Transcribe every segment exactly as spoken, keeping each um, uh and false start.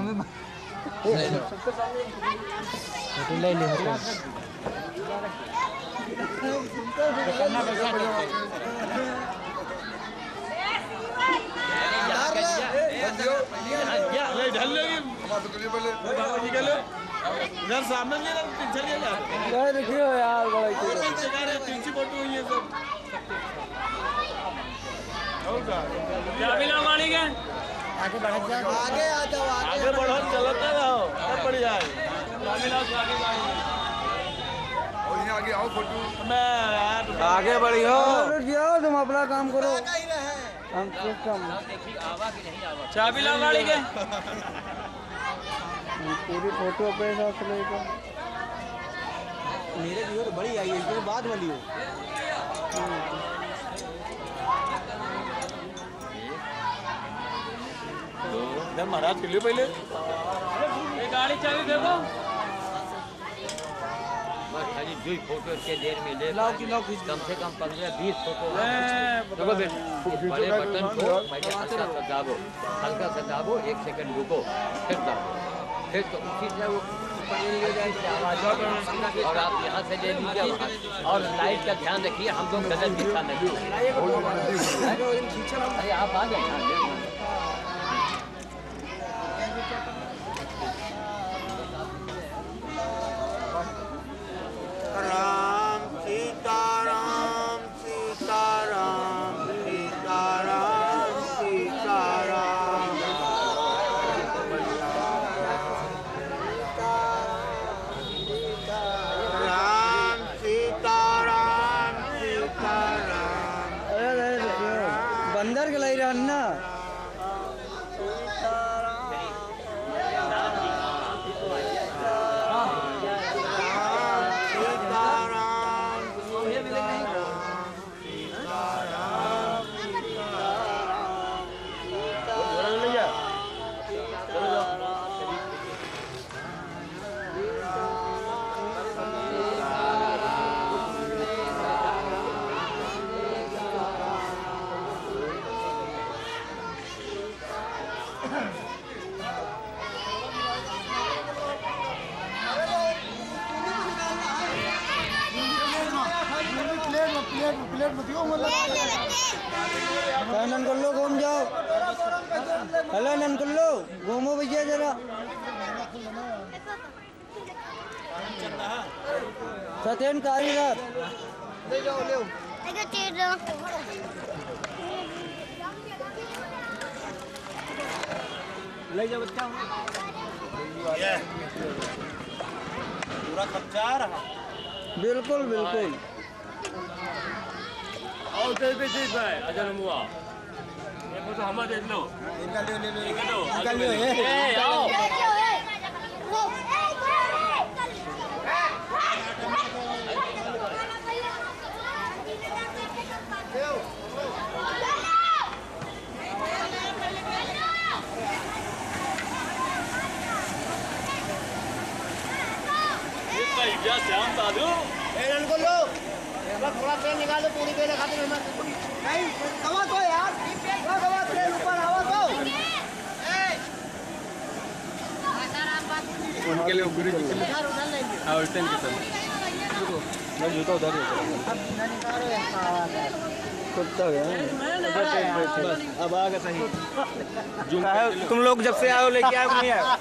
हमें फोटो ले ले इधर सामने नहीं है पीछे नहीं है यार देखियो यार बड़ा पीछे फोटो हुई है सब होगा क्या बिना मानी के आगे बढ़ जा आगे आ जाओ आगे बढ़ो चलते रहो तब बढ़ जाए आगे आगे आओ फोटो मैं यार आगे बढ़ियो जाओ तुम अपना काम करो हम सिस्टम चाबी ला गाड़ी के पूरी फोटो पे साथ लेगा मेरे वीडियो तो बड़ी आई है इसमें बाद वाली हो इधर महाराज के लिए पहले ये गाड़ी चाबी देखो बस खाली दो फोटो के देर में ले लाओ कि लाओ कम से कम पंद्रह बीस फोटो देखो बड़े बटन को पहले हल्का सा दाबो हल्का सा दाबो एक सेकंड रुको फिर दाबो फिर तो उसी से वो ऊपर ले जाए आवाज और आप यहाँ से ले लीजिए और लाइट का ध्यान रखिए हम लोग गलत दिशा नहीं अरे आप आ गए राम सीताराम सीताराम सीताराम सीताराम राम सीताराम सीताराम अरे बंदर के लाई रहना ननकुल्लो घूम जाओ हेलो ननकुल्लो घूमो भैया जरा सत्यन कारीगर ले जाओ ले ले जाओ बच्चा पूरा खर्चा आ रहा बिल्कुल बिल्कुल और तेरे पे चीज है अजर मुआ ये फोटो हमें देख लो निकाल लो ले लो निकल लो निकाल लो ए आओ इसका क्या श्याम साधु ए रनको लो थोड़ा तेल निकाल दो पूरी तेल खाते हैं नहीं कमा तो यार वो कमा तेल ऊपर आवा तो उनके लिए ऊपर ही हां उस टाइम के साथ मैं जूता उधर ही अब ना निकालो ऐसा कुत्ता है बस अब आ गया सही तुम लोग जब से आओ लेके आओ नहीं आए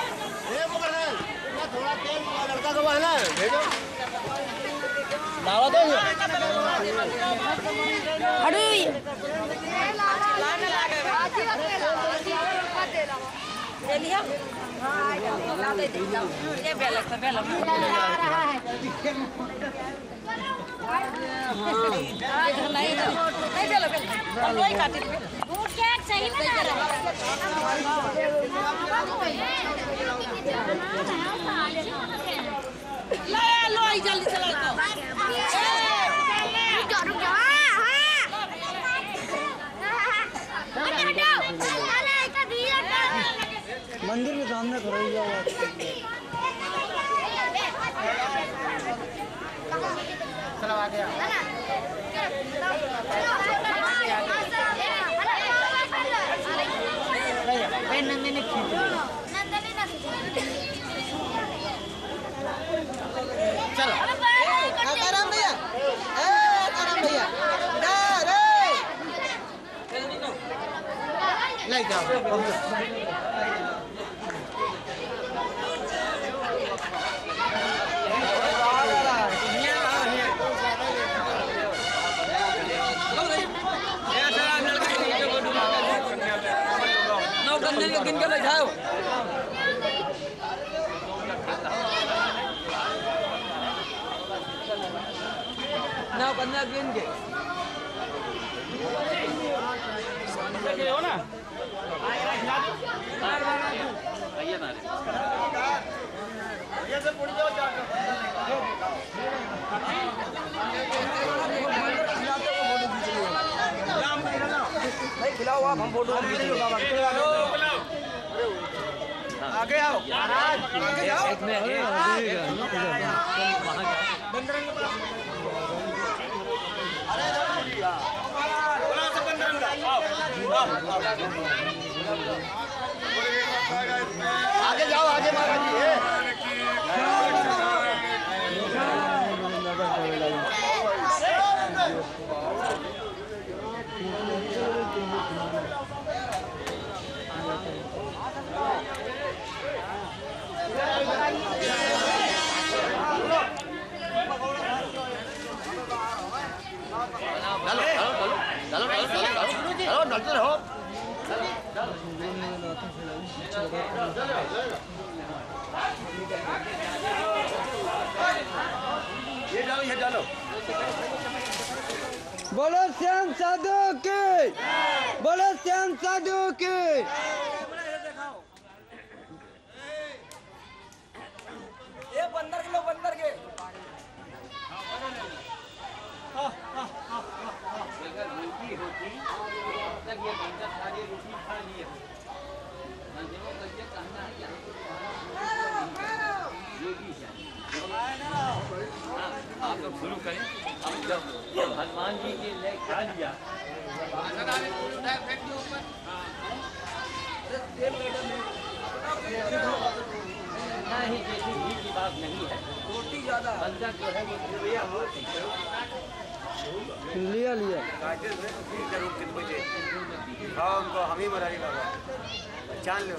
थोड़ा तेल लड़का का है ना भेजो दावा दो हटो ले लिया ला दे दे ये बेला से बेला नहीं नहीं बेला बेला लोई काट दूध के सही में ले लोई जल्दी चला को रुक जा मंदिर के सामने खड़ा ही जाओ चलो आ गया नंदन ने खींच लिया गिन के ले जाओ ना कन्या गिन के हो ना आइए ना ये से पुड़ी जाओ चार भाई खिलाओ आप हम फोटो हम वीडियो बाबा आगे आओ आगे आओ एक में बंदरंग अरे बोला सब बंदरंग आगे जाओ आगे महाराज जी चलो चलो चलो चलो डॉक्टर हो ये डालो ये डालो बोलो श्याम साधु की, बोलो श्याम साधु की। ये बंदर के लो बंदर के रोटी होती तब ये बंदर सारी रोटी खा लिए मंदिरों का ये कहना है कि योगी है आप लोग शुरू करें हम जब हनुमान जी के लिए खा लिया नहीं जैसी घी की बात नहीं है रोटी ज्यादा बंदर जो है वो लिया लिया हाँ उनको हम ही मराई बाबा पहचान लो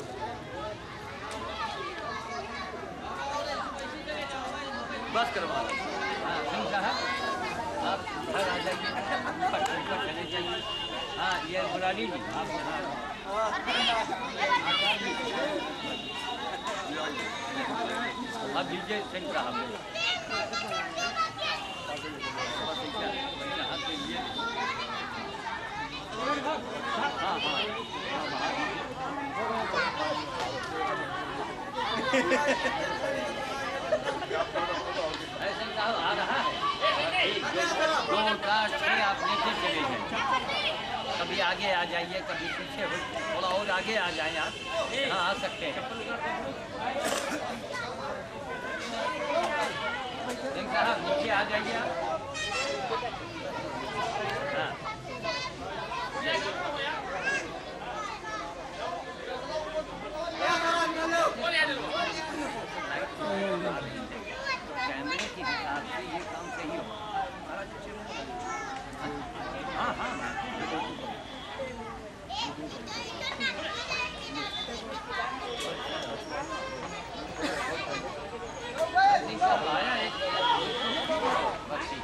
बस करवा लो सिंह साहब आप घर आ जाइए चले जाइए हाँ ये मुरारी जी आप यहाँ अब दीजिए सिंह साहब हाँ हाँ ऐसे साहब आ रहा है दो चार छः आप नीचे चले जाए कभी आगे आ जाइए कभी पीछे हो थोड़ा और आगे आ जाए आप हाँ आ सकते हैं सिंह साहब नीचे आ जाइए आप हाँ कैमरे के हिसाब से ये काम सही हो हाँ हाँ आया एक बच्ची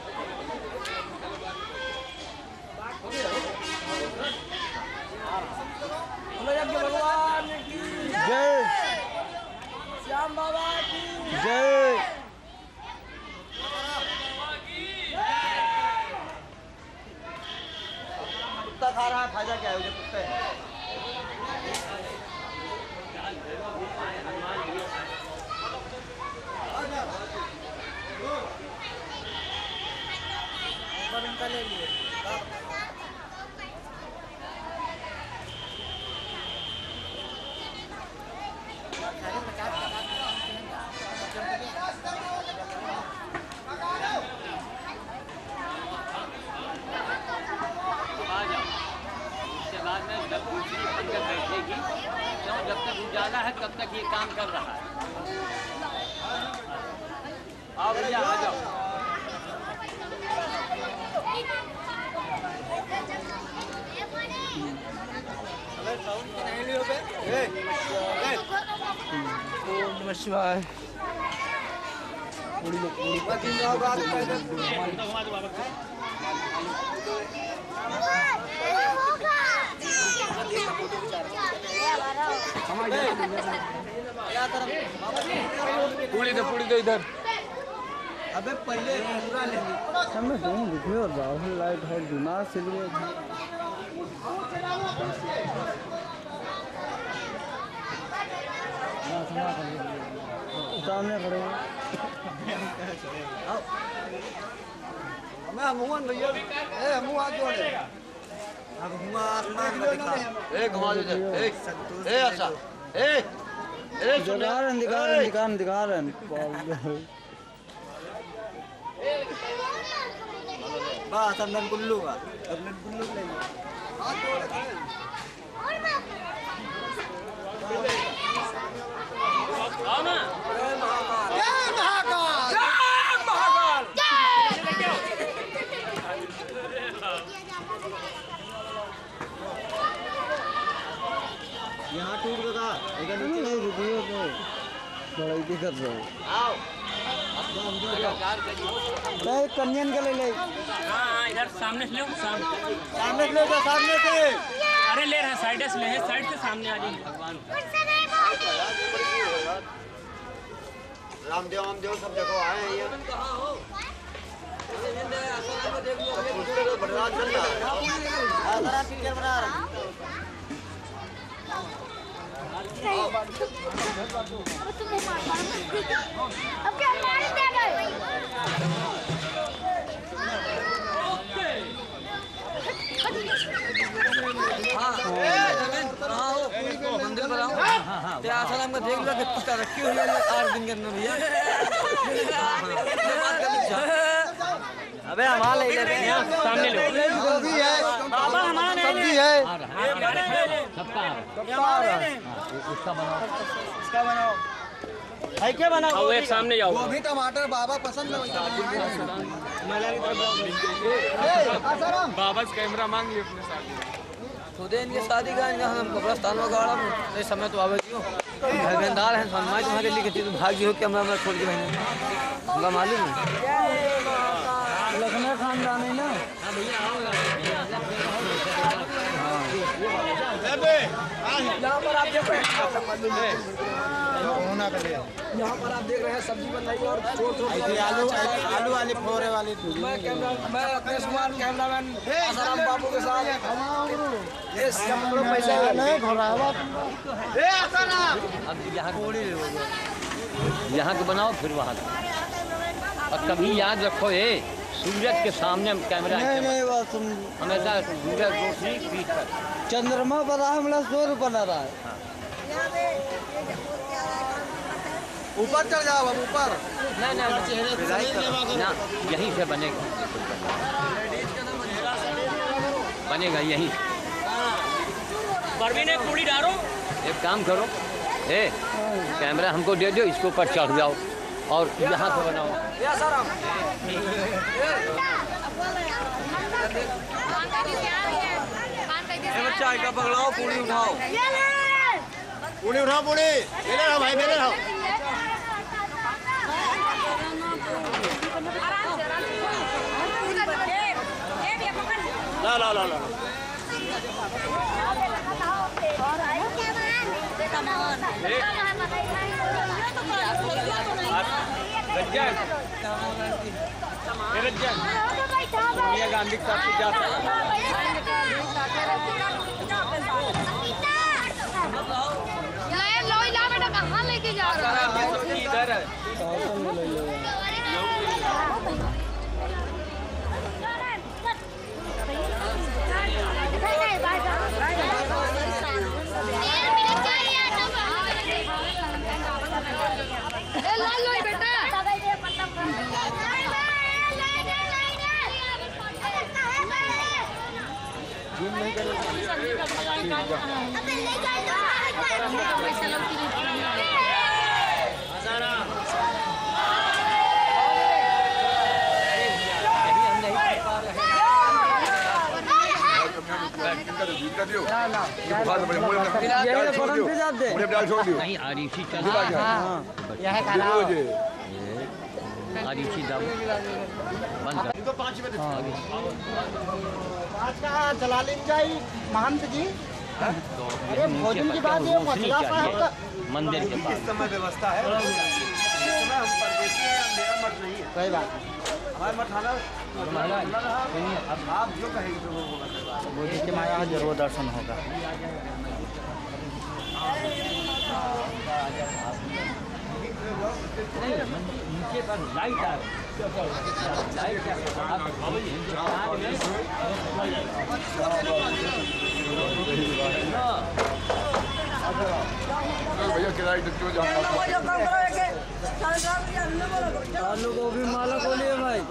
भगवान की जय श्याम बाबा की जय। कुत्ता खा रहा है फायदा क्या है मुझे कुत्ते ले लिए जब दूसरी पंगत बैठेगी क्यों जब तक उजाला है तब तक ये काम कर रहा है आओ भैया आ जाओ नमः शिवाय। पूरी दो पूरी दो इधर। अबे पहले पूरा ले हमें कहीं दिखे और बाहर लाइट है दिमाग से लिए सामने खड़े हैं। मैं मुंह भैया ए मुंह हाथ जोड़े अब मुंह आसमान में दिखा ए घुमा दे ए ए ऐसा ए ए दिखा रहे दिखा रहे दिखा रहे दिखा रहे बस अंदर गुल्लू का अंदर गुल्लू ले हाथ जोड़े आओ ना। जय महाकाल यहाँ टूट गया इधर नीचे नहीं रुकिए तो थोड़ा इधर कर रहे हो। आओ तो एक कन्यन का ले ले। हाँ इधर सामने से लो सामने। सामने से ले जा सामने से अरे ले रहा साइड से ले है साइड से सामने आ जाइए भगवान। रामदेव रामदेव सब जगह आए हैं ये बड़ा चल रहा है आधारा पिक्चर बना रहा अब तुम नहीं मार पाओगे। अब क्या मार दे गए? मंदिर पर आओ ते आसाराम का देख लो कि कितना रखी हुई है आठ दिन के अंदर भैया अबे हमारा ले ले सामने लो। गोभी है बाबा हमारा नहीं सब्जी है सबका इसका बनाओ इसका बनाओ है क्या बनाओ आओ एक सामने जाओ। गोभी टमाटर बाबा पसंद है आसाराम बाबा से कैमरा मांग लियो अपने साथ। खुदे इनकी शादी का इनका हम कब्रस्तान में गाड़ा में इस समय तो आवे क्यों धर्मेंदार हैं सम्मान तुम्हारे लिए कितनी भाग्य हो कि हमरा मैं छोड़ के बहन हमका मालूम है लखनऊ खानदान है ना। यहाँ पर आप देख रहे हैं यहाँ पर आप देख रहे हैं सब्जी बन रही है और छोट छोट आलू आलू वाली फोरे वाली मैं कैमरा मैं अखिलेश कुमार कैमरामैन आसाराम बाबू के साथ ये सब लोग पैसा नहीं घोड़ा ए आसाराम अब यहाँ यहाँ के बनाओ फिर वहाँ का। और कभी याद रखो ये सूरज के सामने कैमरा नहीं नहीं बात सुन हमेशा सूरज रोशनी पीठ पर। चंद्रमा बना हमला सौ रुपये बना रहा है। ऊपर चढ़ जाओ अब ऊपर नहीं नहीं ना यहीं से बनेगा बनेगा यहीं। परवीन एक पूरी डालो। एक काम करो ए कैमरा हमको दे दो इसके ऊपर चढ़ जाओ और यहाँ से बनाओ। चाय का पकड़ाओ पूरी उठाओ पूरी उठाओ पूरी मेरे रहो भाई मेरे रहो ला ला ला ला रज्जन रज्जन सोनिया गांधी के साथ जाता है। लो ला बेटा कहाँ लेके जा रहा है? इधर है। दियो बुखार से मुझे डाल छोड़ दियो मुझे डाल छोड़ दियो नहीं आरिशी चल यह खाना आरिशी दाव बंद कर इनको पाँच में पाँच का चला लें जाई महंत जी। अरे भोजन की बात है मछला साहब का मंदिर के पास इस समय व्यवस्था है। इस समय हम परदेशी हैं, मेरा मठ नहीं है। सही बात हमारे मठ आना अब आप जो कहेंगे तो वो बोझी के माया जरूर दर्शन होगा। नीचे पर लाइट आ लाइट भैया किराए क्यों जाऊंगा आलू गोभी माला खोलिए भाई।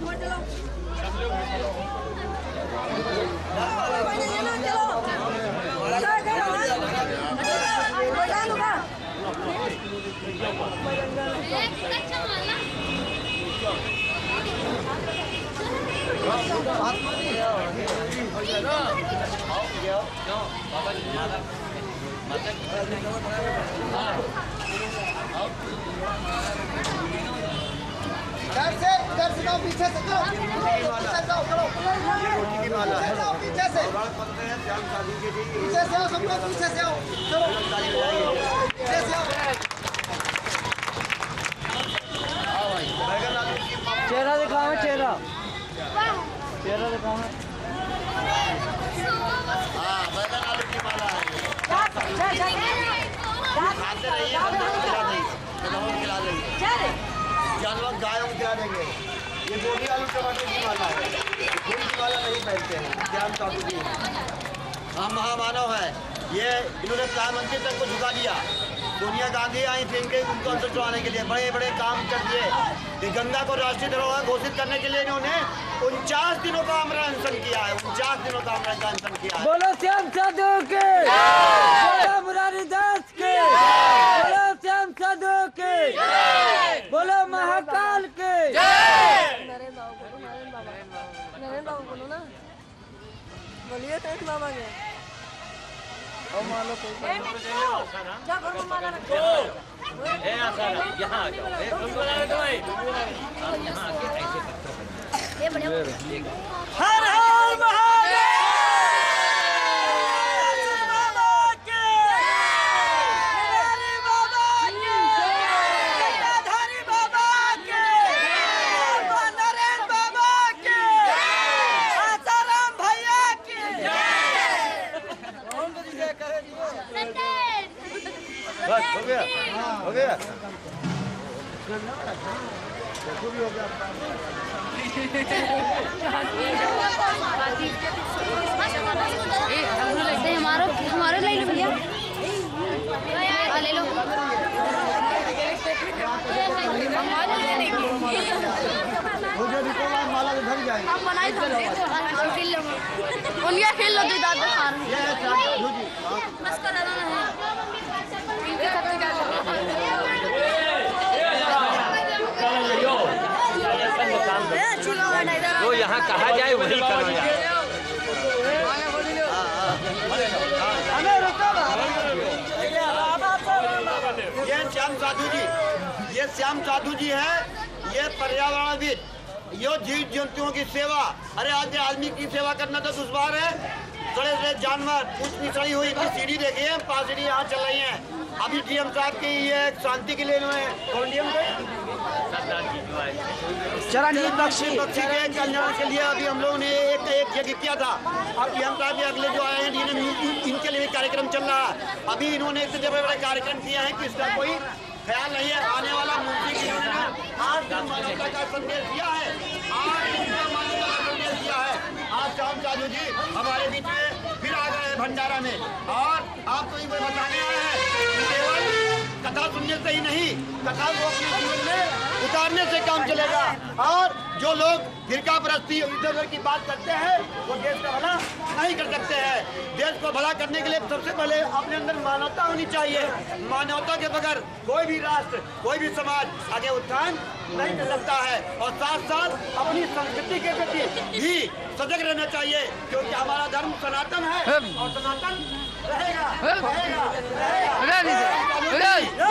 इधर से इधर से जाओ पीछे से जाओ पीछे जाओ चलो रोटी की माला है पीछे से पीछे से आओ सब लोग पीछे से आओ चलो पीछे से आओ चेहरा दिखाओ चेहरा चेहरा दिखाओ। हाँ बैगन आलू की माला है खाते रहिए हम लोग खिला देंगे खिला देंगे जानवर गायों को खिला देंगे। ये गोभी आलू टमाटर की माला है फूल की माला नहीं पहनते हैं ज्ञान ठाकुर जी हम महामानव है। ये इन्होंने प्रधानमंत्री तक को झुका दिया। सोनिया गांधी आई थी इनके उनको अंदर चुराने के लिए बड़े बड़े काम कर दिए। ये गंगा को राष्ट्रीय धरोहर घोषित करने के लिए इन्होंने उनचास दिनों का अमर अनशन किया है। उनचास दिनों का अमर अनशन किया है। बोलो श्याम साधु के बोलो मुरारी दास के बोलो श्याम साधु के बोलो महाकाल के। नरेंद्र बाबू बोलो नरेंद्र बाबा नरेंद्र बाबू बोलो ना बोलिए नरेंद्र बाबा के जा घर में माला रखो ए आसाना यहाँ आ जाओ ए तुमको लगा दो भाई आप यहाँ आके ऐसे करते हो ये बढ़िया हर हर महादेव बस हो गया हो गया हमारा हमारा ले लो भैया ले लो माला ढक जाएगी हम बनाए थे खेल लो उनके खेल लो तो दादा खान बस कर रहा है तो यहाँ कहा जाए वही करो यार। ये श्याम साधु जी ये श्याम साधु जी है। ये पर्यावरणविद ये जीव जंतुओं की सेवा। अरे आज आदमी की सेवा करना तो दुश्वार है। बड़े बड़े जानवर कुछ पिछड़ी हुई इतनी सीढ़ी देखिए पाँच सीढ़ी यहाँ चल रही हैं। अभी डीएम साहब की ये शांति के लिए चरण बख्शी बख्शी के कल्याण के लिए अभी हम लोगों ने एक एक यज्ञ किया था। अब डीएम साहब के अगले जो आए हैं इनके लिए कार्यक्रम चल रहा है। अभी इन्होंने इतने बड़े बड़े कार्यक्रम किए हैं कि इसका कोई ख्याल नहीं है। आने वाला मुंशी जी ने आज मानवता का संदेश दिया है। आज मानवता का संदेश दिया है। आज श्याम साधु जी हमारे बीच में फिर आ गए भंडारा में और आपको ये बताने आए हैं केवल कथा सुनने से ही नहीं कथा को अपने जीवन में उतारने से काम चलेगा। और जो लोग फिरका परस्ती इधर उधर की बात करते हैं वो देश का भला नहीं कर सकते हैं। देश को भला करने के लिए सबसे पहले अपने अंदर मानवता होनी चाहिए। मानवता के बगैर कोई भी राष्ट्र, कोई भी समाज आगे उत्थान नहीं कर सकता है। और साथ साथ अपनी संस्कृति के प्रति भी सजग रहना चाहिए, क्योंकि हमारा धर्म सनातन है और सनातन रहेगा, रहेगा, रहेगा।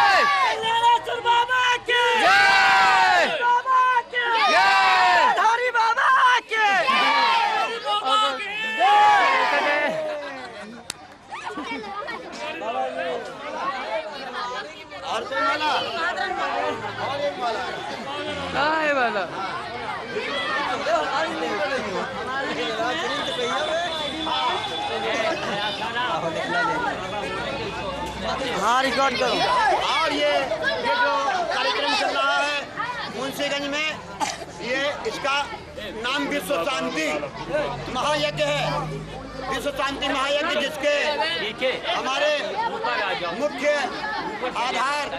बाबा के धारी बाबा के और कोई माला और एक माला काय वाला हाँ रिकॉर्ड करो। और ये ये जो कार्यक्रम चल रहा है मुंशीगंज में, ये इसका नाम विश्व शांति महायज्ञ है। विश्व शांति महायज्ञ जिसके हमारे मुख्य आधार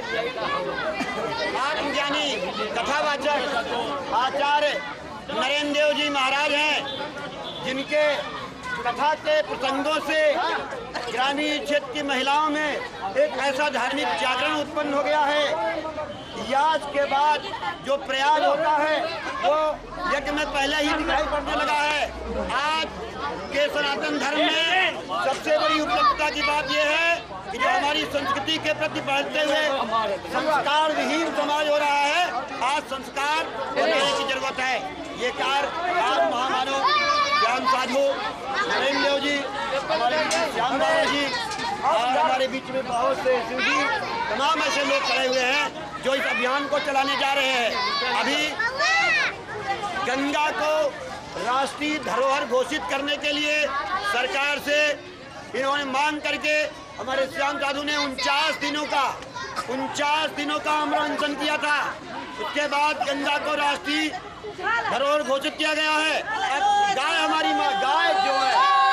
आत्मज्ञानी कथावाचक आचार्य नरेंद्र देव जी महाराज हैं, जिनके कथा के प्रसंगों से ग्रामीण क्षेत्र की महिलाओं में एक ऐसा धार्मिक जागरण उत्पन्न हो गया है। याद के बाद जो प्रयास होता है वो यज्ञ में पहले ही दिखाई पड़ने लगा है। आज के सनातन धर्म में सबसे बड़ी उपलब्धता की बात यह है कि जो हमारी संस्कृति के प्रति बढ़ते हुए संस्कार विहीन समाज हो रहा है, आज संस्कार बनाने की जरूरत है। ये कार्य आज महामानव श्याम साधु नरेंद्र देव जी, हमारे श्याम बाबा जी और हमारे बीच में बहुत से शिव जी, तमाम ऐसे लोग खड़े हुए हैं जो इस अभियान को चलाने जा रहे हैं। अभी गंगा को राष्ट्रीय धरोहर घोषित करने के लिए सरकार से इन्होंने मांग करके हमारे श्याम साधु ने उनचास दिनों का उनचास दिनों का अमर अनशन किया था। उसके बाद गंगा को राष्ट्रीय धरोहर घोषित किया गया है। अब गाय हमारी माँ, गाय जो है,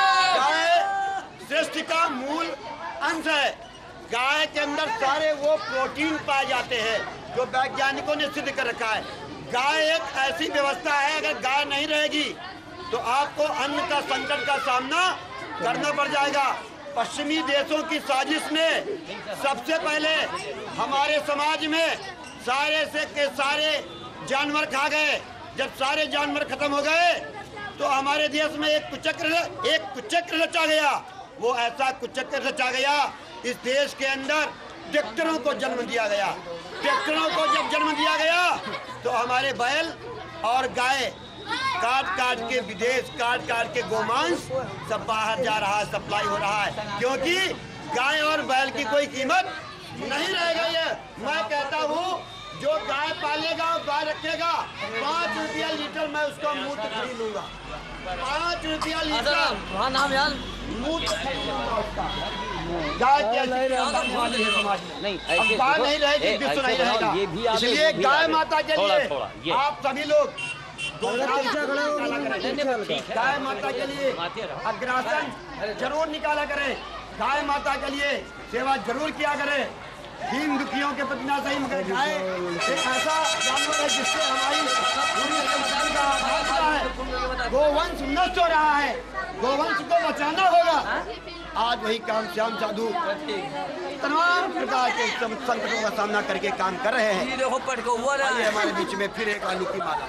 गाय सृष्टि का मूल अंश है। गाय के अंदर सारे वो प्रोटीन पाए जाते हैं जो वैज्ञानिकों ने सिद्ध कर रखा है। गाय एक ऐसी व्यवस्था है, अगर गाय नहीं रहेगी तो आपको अन्न का संकट का सामना करना पड़ जाएगा। पश्चिमी देशों की साजिश में सबसे पहले हमारे समाज में सारे से के सारे जानवर खा गए। जब सारे जानवर खत्म हो गए तो हमारे देश में एक कुचक्र एक कुचक्र रचा गया। वो ऐसा कुचक्र रचा गया, इस देश के अंदर ट्रैक्टरों को जन्म दिया गया। ट्रैक्टरों को जब जन्म दिया गया तो हमारे बैल और गाय काट काट के विदेश, काट काट के गोमांस सब बाहर जा रहा है, सप्लाई हो रहा है, क्योंकि गाय और बैल की कोई कीमत नहीं रह गई है। मैं कहता हूँ जो गाय पालेगा और गाय रखेगा, पाँच रुपया लीटर मैं उसका मूत्र खरीद लूंगा। पाँच रुपया लीटर मूत्र गाय नहीं गाय नहीं रहेगी, विश्व नहीं रहेगा। इसलिए गाय माता के लिए आप सभी लोग गाय माता के लिए अग्रासन जरूर निकाला करें। गाय माता के लिए सेवा जरूर किया करें। दीन दुखियों के प्रति ना सही, मगर गाय एक ऐसा जानवर है जिससे हमारी पूरी संस्कृति का आधार होता है। गोवंश नष्ट हो रहा है, गोवंश को बचाना होगा। आज वही काम श्याम साधु तमाम प्रकार के संकटों का सामना करके काम कर रहे हैं। आइए हमारे बीच में फिर एक आलू की माला।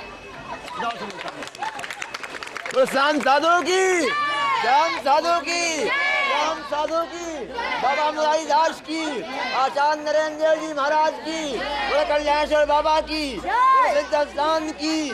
तो श्याम साधु की, श्याम साधु की, श्याम साधु की, बाबा मुरारी दास की, आचार्य नरेंद्र देव जी महाराज की, बड़े कल्याणेश्वर बाबा की, सिद्ध स्थान की।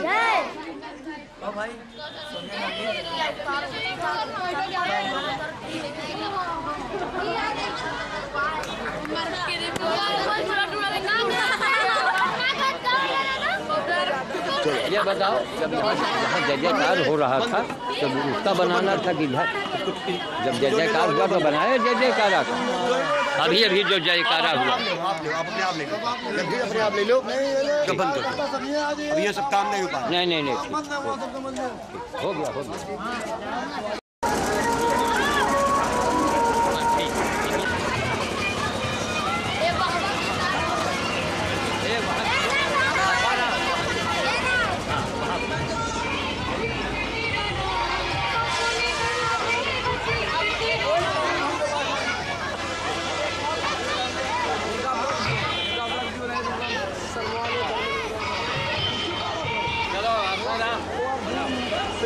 ये बताओ, जब यहाँ जय जयकार हो रहा था तो उसका बनाना था कि जब जय जयकार हुआ तो बनाया जय जयकारा था। अभी अभी जो जयकारा हुआ अपने आप ले लो, बंद कर दो। अब ये सब काम नहीं हो पा। नहीं नहीं नहीं हो गया हो गया।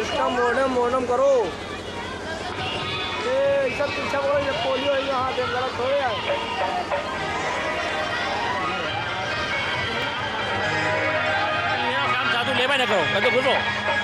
सिस्टम मोडम मोडम करो। ये सब पीछा करो, ये पोलियो है यहाँ पे गलत हो गया। काम साधु ले ना करो, मैं तो घुसो।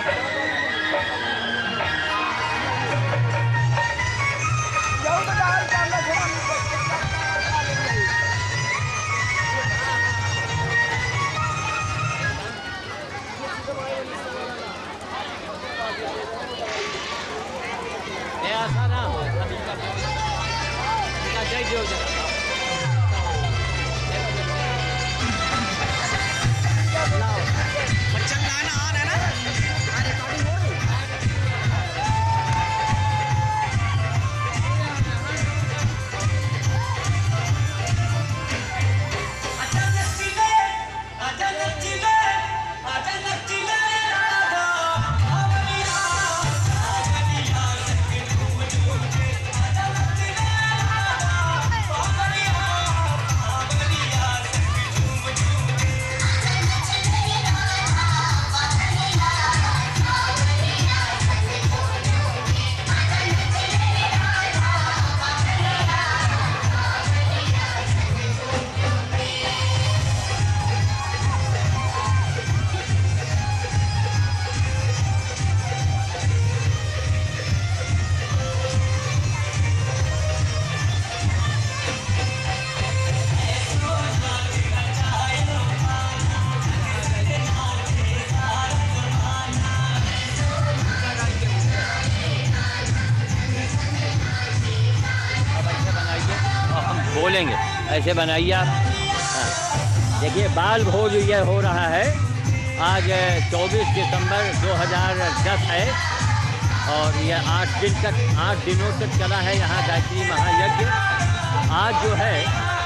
बोलेंगे ऐसे बनाइए आप। हाँ। देखिए बाल भोज ये हो रहा है आज चौबीस दिसंबर दो हज़ार दस है और ये आठ दिन तक आठ दिनों तक चला है यहाँ गायत्री महायज्ञ। आज जो है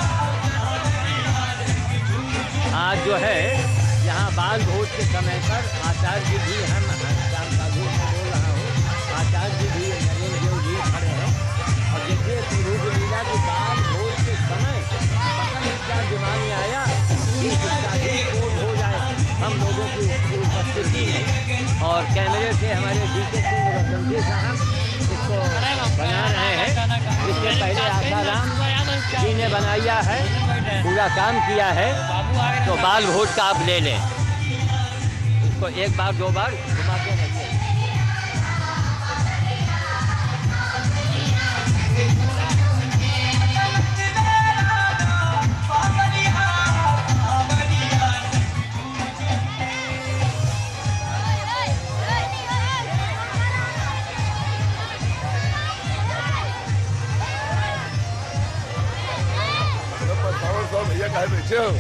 आज जो है यहाँ बाल भोज के समय पर आचार्य जी भी हम श्याम साधु में बोल रहा हूँ, आचार्य जी भी नरेंद्र देव जी खड़े हैं और देखिए प्रभु लीला की बाल भोज के समय पता नहीं क्या दिमाग में आया कि कोड हो जाए हम लोगों की उपस्थिति में और कैमरे से हमारे डी के सिंह रतनजी साहब इसको बना रहे हैं। इससे पहले आसाराम जी ने बनाया है, पूरा काम किया है, तो बाल भोज का आप ले लें, इसको एक बार दो बार घुमाते रहिए। भैया कहे बैठे हो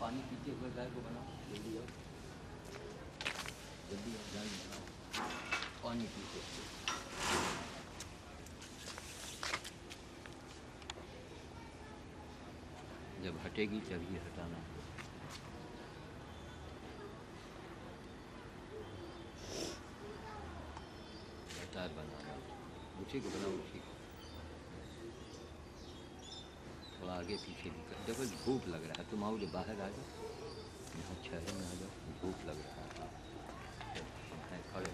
पानी पीते हुए गाय को बनाओ, जल्दी आओ, जल्दी आओ, गाय बनाओ, पानी पीते हुए। जब हटेगी तभी हटाना। अचार बनाना, उसी को बनाओ, उसी को थोड़ा आगे पीछे भी कर। देखो भूख लग रहा है, तुम आओ, जो बाहर आ जाओ, यहाँ शहर में आ जाओ, भूख लग रहा है, है खड़े।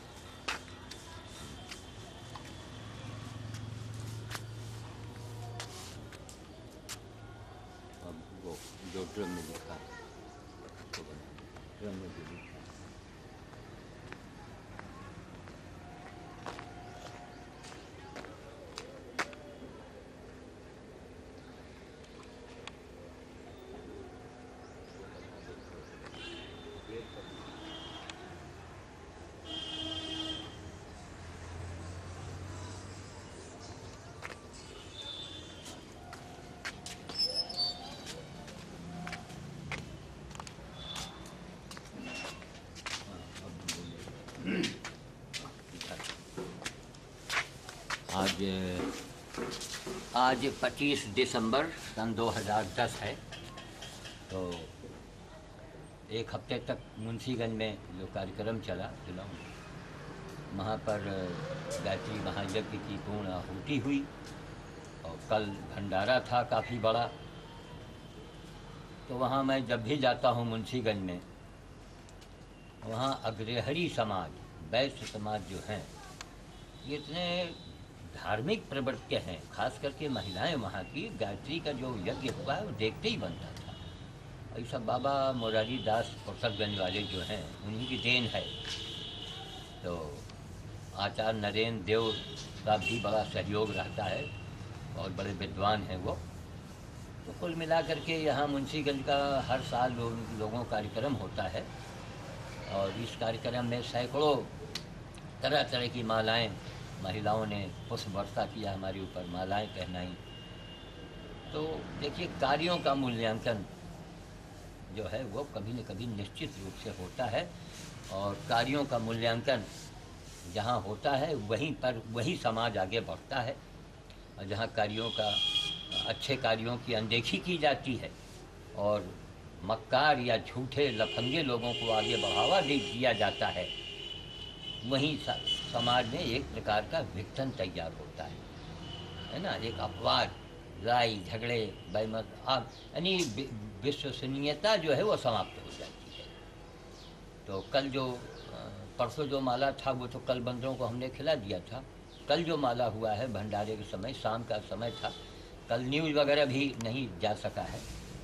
अब वो जो ड्रम में लिखा है तो बना, ड्रम में जो लिखा है। आज आज पच्चीस दिसंबर सन दो हज़ार दस है। तो एक हफ्ते तक मुंशीगंज में जो कार्यक्रम चला चला वहाँ पर गायत्री महायज्ञ की पूर्ण आहुति हुई और कल भंडारा था काफ़ी बड़ा। तो वहाँ मैं जब भी जाता हूँ मुंशीगंज में, वहाँ अग्रहरी समाज, वैश्य समाज जो हैं, ये इतने धार्मिक प्रवृत्ति हैं, खास करके महिलाएं वहाँ की। गायत्री का जो यज्ञ हुआ है वो देखते ही बनता था। ये सब बाबा मोरारी दास प्रतापगंज वाले जो हैं उन्हीं की देन है। तो आचार्य नरेंद्र देव का भी बड़ा सहयोग रहता है और बड़े विद्वान हैं वो। तो कुल मिला करके यहाँ मुंशीगंज का हर साल लो, लोगों कार्यक्रम होता है और इस कार्यक्रम में सैकड़ों तरह तरह की मालाएं महिलाओं ने पुष्प वर्षा किया, हमारे ऊपर मालाएं पहनाई। तो देखिए, कार्यों का मूल्यांकन जो है वो कभी न कभी निश्चित रूप से होता है और कार्यों का मूल्यांकन जहाँ होता है वहीं पर वही समाज आगे बढ़ता है। और जहाँ कार्यों का अच्छे कार्यों की अनदेखी की जाती है और मक्कार या झूठे लफंगे लोगों को आगे बढ़ावा दे दिया जाता है, वहीं समाज में एक प्रकार का विघटन तैयार होता है, है ना। एक अपवाद, लड़ाई झगड़े, बेमत आप यानी विश्वसनीयता जो है वो समाप्त हो जाती है। तो कल जो परसों जो माला था वो तो कल बंदरों को हमने खिला दिया था। कल जो माला हुआ है भंडारे के समय, शाम का समय था, कल न्यूज़ वगैरह भी नहीं जा सका है।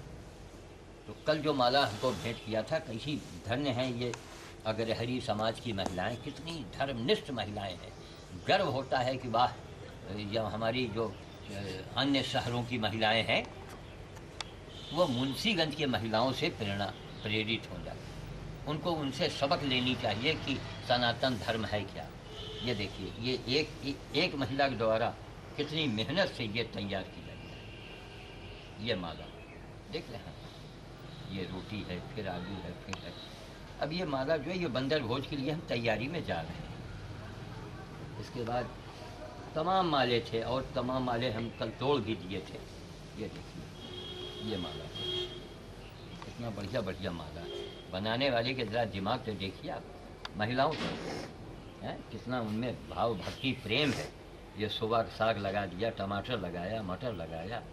तो कल जो माला हमको भेंट किया था, कैसी धन्य हैं ये अग्रहरी समाज की महिलाएं, कितनी धर्मनिष्ठ महिलाएं हैं। गर्व होता है कि वाह, या हमारी जो अन्य शहरों की महिलाएं हैं वो मुंशीगंज के महिलाओं से प्रेरणा प्रेरित हो जाती है। उनको उनसे सबक लेनी चाहिए कि सनातन धर्म है क्या। ये देखिए, ये एक, एक एक महिला के द्वारा कितनी मेहनत से ये तैयार की गई है। ये माला देख रहे हैं, ये रोटी है, फिर आलू है, फिर है। अब ये माला जो है ये बंदर भोज के लिए हम तैयारी में जा रहे हैं। इसके बाद तमाम माले थे और तमाम माले हम कल तोड़ भी दिए थे। ये देखिए, ये माला कितना बढ़िया बढ़िया माला है। बनाने वाले के ज़रा दिमाग तो देखिए आप, महिलाओं का है कितना उनमें भाव भक्ति प्रेम है। ये सुबह साग लगा दिया, टमाटर लगाया, मटर लगाया,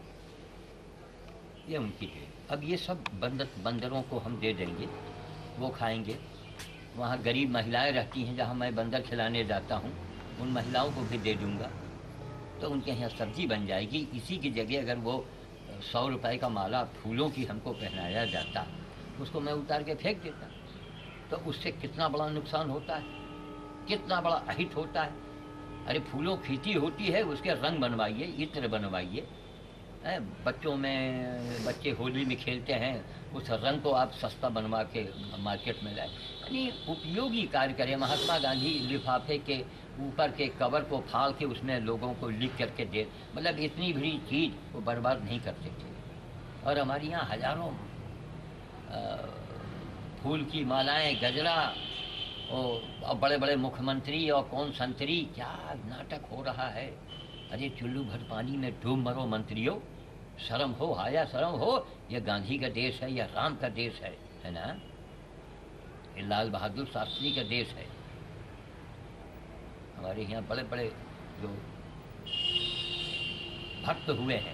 ये उनकी है। अब ये सब बंदर बंदरों को हम दे देंगे, वो खाएंगे। वहाँ गरीब महिलाएं रहती हैं जहाँ मैं बंदर खिलाने जाता हूँ, उन महिलाओं को भी दे दूँगा, तो उनके यहाँ सब्जी बन जाएगी। इसी की जगह अगर वो सौ रुपए का माला फूलों की हमको पहनाया जाता, उसको मैं उतार के फेंक देता, तो उससे कितना बड़ा नुकसान होता है, कितना बड़ा अहित होता है। अरे फूलों खेती होती है, उसके रंग बनवाइए, इत्र बनवाइए। बच्चों में बच्चे होली में खेलते हैं, उस रंग को आप सस्ता बनवा के मार्केट में लाए, यानी उपयोगी कार्य करें। महात्मा गांधी लिफाफे के ऊपर के कवर को फाड़ के उसमें लोगों को लिख करके दे, मतलब इतनी बड़ी चीज़ वो बर्बाद नहीं करते थे। और हमारे यहाँ हजारों फूल की मालाएं, गजरा और बड़े बड़े मुख्यमंत्री और कौन संतरी, क्या नाटक हो रहा है। अरे चुल्लू भर पानी में डूब मरो मंत्रियों, शर्म हो, आया शर्म हो। यह गांधी का देश है, यह राम का देश है, है ना, ये लाल बहादुर शास्त्री का देश है। हमारे यहाँ बड़े बड़े जो भक्त हुए हैं,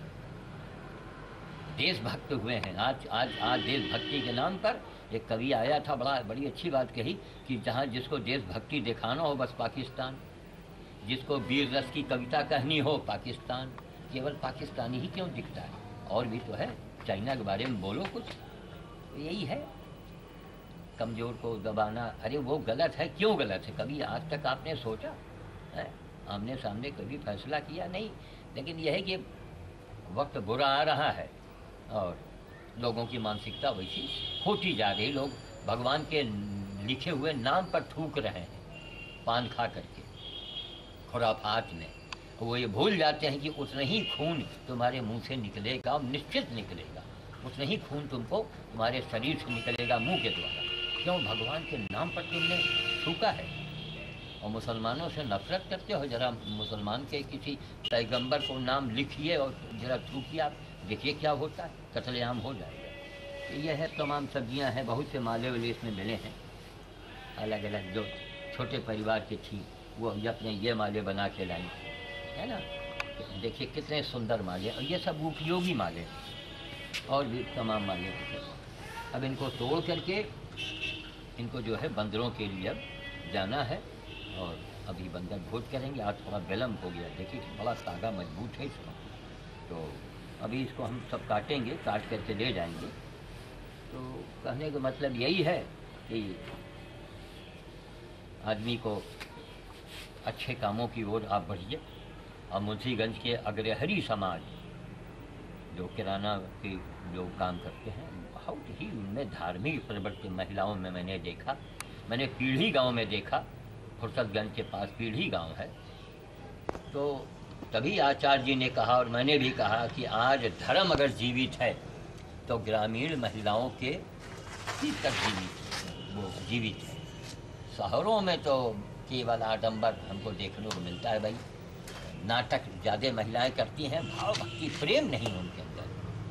देशभक्त हुए हैं। आज आज आज देशभक्ति के नाम पर एक कवि आया था, बड़ा बड़ी अच्छी बात कही कि जहाँ जिसको देशभक्ति दिखाना हो बस पाकिस्तान, जिसको वीर रस की कविता कहनी हो पाकिस्तान। केवल पाकिस्तानी ही क्यों दिखता है, और भी तो है। चाइना के बारे में बोलो कुछ, यही है कमज़ोर को दबाना। अरे वो गलत है, क्यों गलत है? कभी आज तक आपने सोचा है? आमने सामने कभी फैसला किया नहीं। लेकिन यह है कि वक्त बुरा आ रहा है और लोगों की मानसिकता वैसी होती जा रही। लोग भगवान के लिखे हुए नाम पर थूक रहे हैं, पान खा करके खुराफात में। वो ये भूल जाते हैं कि उतना ही खून तुम्हारे मुंह से निकलेगा, निश्चित निकलेगा। उतना ही खून तुमको तुम्हारे शरीर से निकलेगा मुंह के द्वारा। क्यों? भगवान के नाम पर तुमने थूका है। और मुसलमानों से नफरत करते हो, जरा मुसलमान के किसी पैगंबर को नाम लिखिए और जरा थूकिए, आप देखिए क्या होता है, कत्लेआम हो जाएगा। तो यह है, तमाम सब्जियां हैं, बहुत से माले वाले इसमें मिले हैं अलग अलग। जो छोटे परिवार की थी वो अपने ये माले बना के लाई, है ना। देखिए कितने सुंदर माले, और ये सब उपयोगी माले और भी तमाम माले होते। अब इनको तोड़ करके इनको जो है बंदरों के लिए अब जाना है, और अभी बंदर भोज करेंगे। आज थोड़ा विलम्ब हो गया, देखिए बड़ा तागा मजबूत है इसमें। तो अभी इसको हम सब काटेंगे, काट करके ले जाएंगे। तो कहने का मतलब यही है कि आदमी को अच्छे कामों की ओर आप बढ़िए। और मुंशीगंज के अग्रहरी समाज जो किराना के जो काम करते हैं, बहुत ही उनमें धार्मिक प्रवृत्ति महिलाओं में मैंने देखा। मैंने पीढ़ी गांव में देखा, फुर्सतगंज के पास पीढ़ी गांव है। तो तभी आचार्य जी ने कहा और मैंने भी कहा कि आज धर्म अगर जीवित है तो ग्रामीण महिलाओं के ही तक जीवित वो जीवित है। शहरों में तो केवल आडंबर हमको देखने को मिलता है। भाई नाटक ज़्यादा महिलाएं करती हैं, भाव भक्ति प्रेम नहीं उनके अंदर।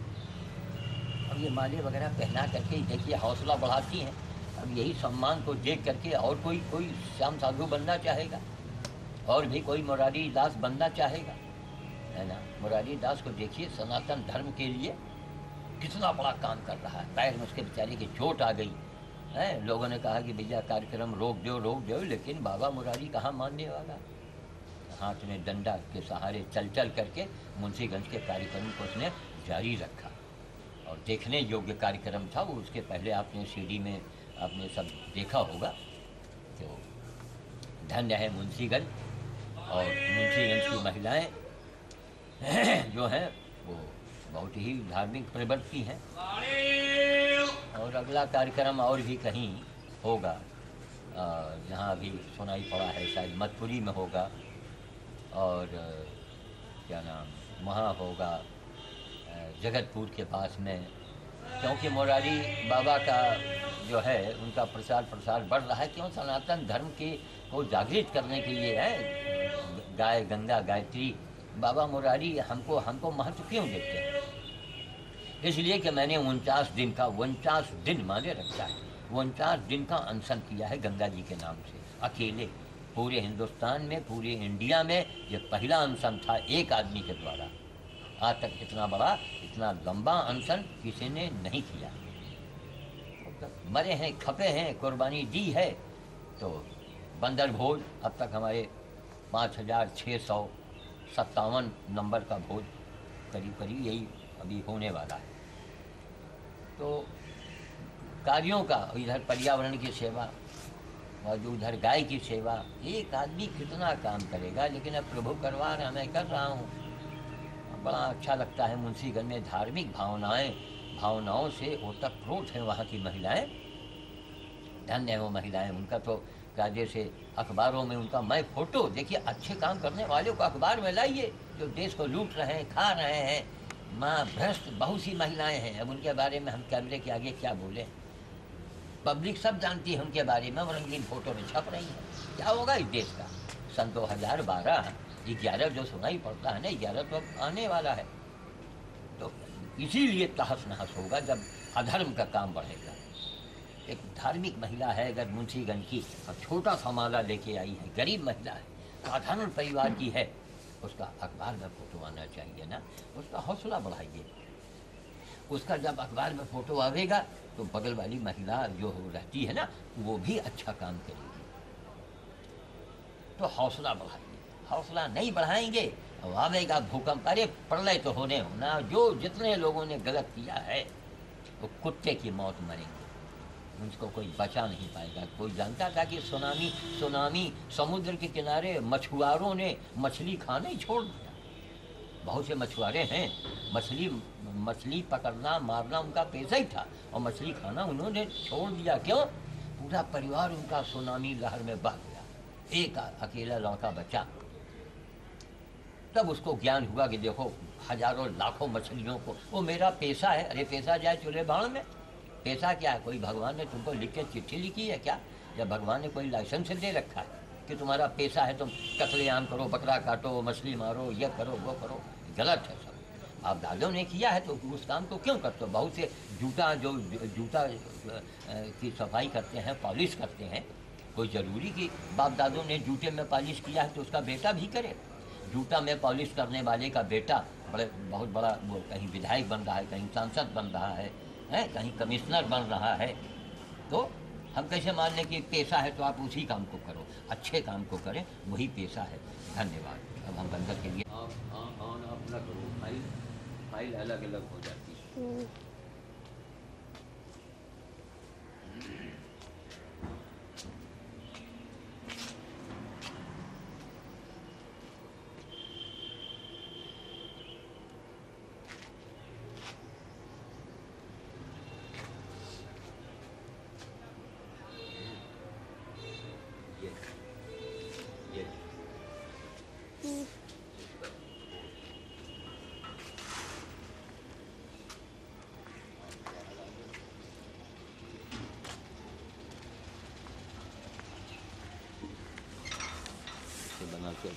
अब ये माले वगैरह पहना करके देखिए हौसला बढ़ाती हैं। अब यही सम्मान को देख करके और कोई कोई श्याम साधु बनना चाहेगा, और भी कोई मुरारी दास बनना चाहेगा, है ना। मुरारी दास को देखिए, सनातन धर्म के लिए कितना बड़ा काम कर रहा है। पैर में उसके बेचारे की चोट आ गई है, लोगों ने कहा कि भैया कार्यक्रम रोक दो रोक दो, लेकिन बाबा मुरारी कहाँ मानने वाला। हाथ में डंडा के सहारे चल चल करके मुंशीगंज के कार्यक्रम को उसने जारी रखा। और देखने योग्य कार्यक्रम था वो। उसके पहले आपने सीडी में आपने सब देखा होगा। तो धन्य है मुंशीगंज, और मुंशीगंज की महिलाएं जो हैं वो बहुत ही धार्मिक प्रवृत्ति हैं। और अगला कार्यक्रम और भी कहीं होगा, जहाँ अभी सुनाई पड़ा है शायद मथुरी में होगा, और क्या नाम वहाँ होगा जगतपुर के पास में। क्योंकि मुरारी बाबा का जो है उनका प्रचार प्रसार बढ़ रहा है। क्यों? सनातन धर्म के को जागृत करने के लिए है। गाय गंगा गायत्री बाबा मुरारी हमको हमको महत्व क्यों देते हैं? इसलिए कि मैंने उनचास दिन का उनचास दिन माने रखा है, उनचास दिन का अनशन किया है गंगा जी के नाम से। अकेले पूरे हिंदुस्तान में, पूरे इंडिया में ये पहला अनशन था एक आदमी के द्वारा। आज तक इतना बड़ा, इतना लंबा अनशन किसी ने नहीं किया। मरे हैं, खपे हैं, कुर्बानी दी है। तो बंदर भोज अब तक हमारे पाँच हज़ार छः सौ सत्तावन नंबर का भोज करीब करीब यही अभी होने वाला है। तो कार्यों का, इधर पर्यावरण की सेवा और उधर गाय की सेवा, एक आदमी कितना काम करेगा। लेकिन अब प्रभु करवा रहा, मैं कर रहा हूँ। बड़ा अच्छा लगता है। मुंशीगंज में धार्मिक भावनाएं भावनाओं से ओतप्रोत हैं वहाँ की महिलाएं। धन्य है वो महिलाएं। उनका तो कायदे से अखबारों में उनका मैं फोटो देखिए। अच्छे काम करने वालों को अखबार में लाइए, जो देश को लूट रहे हैं, खा रहे हैं, माँ भ्रष्ट बहुत सी महिलाएं हैं। अब उनके बारे में हम कैमरे के आगे क्या बोले? पब्लिक सब जानती है उनके बारे में, और रंगीन फोटो में छप रही है। क्या होगा इस देश का? सन दो हज़ार बारह ग्यारह जो सुनाई पड़ता है ना, ग्यारह तो आने वाला है। तो इसीलिए तहस नहस होगा जब अधर्म का काम बढ़ेगा। एक धार्मिक महिला है, अगर मुंशीगंज की और छोटा सा माला लेके आई है, गरीब महिला है, साधारण परिवार की है, उसका अखबार में फोटो आना चाहिए ना। उसका हौसला बढ़ाइए। उसका जब अखबार में फोटो आवेगा तो बगल वाली महिला जो रहती है ना, वो भी अच्छा काम करेगी। तो हौसला बढ़ाइए। हौसला नहीं बढ़ाएंगे और आवेगा भूकंप। अरे प्रलय तो होने होना। जो जितने लोगों ने गलत किया है वो कुत्ते की मौत मरेंगे, उनको कोई बचा नहीं पाएगा। कोई जानता था कि सुनामी सुनामी समुद्र के किनारे मछुआरों ने मछली खाना ही छोड़ दिया। बहुत से मछुआरे हैं, मछली मछली पकड़ना मारना उनका पेशा ही था, और मछली खाना उन्होंने छोड़ दिया। क्यों? पूरा परिवार उनका सुनामी लहर में बह गया, एक अकेला लौटा बचा। तब उसको ज्ञान हुआ कि देखो हजारों लाखों मछलियों को, वो मेरा पेशा है। अरे पेशा जाए चूल्हे बाण में। पैसा क्या है? कोई भगवान ने तुमको लिख के चिट्ठी लिखी है क्या? या भगवान ने कोई लाइसेंस दे रखा है कि तुम्हारा पैसा है, तुम कत्लेआम करो, बकरा काटो, मछली मारो, ये करो वो करो? गलत है सब। आप दादों ने किया है तो उस काम को क्यों करते हो? बहुत से जूता जो जूता की सफाई करते हैं, पॉलिश करते हैं, कोई ज़रूरी कि बाप दादों ने जूते में पॉलिश किया है तो उसका बेटा भी करे? जूता में पॉलिश करने वाले का बेटा बड़े बहुत बड़ा वो कहीं विधायक बन रहा है, कहीं सांसद बन रहा है, है कहीं कमिश्नर बन रहा है। तो हम कैसे मान लें कि पैसा है तो आप उसी काम को करो, अच्छे काम को करें, वही पैसा है। धन्यवाद। अब हम बंदर के लिए आप ऑन ऑफ ना करो, फाइल फाइल अलग अलग हो जाती है। बना के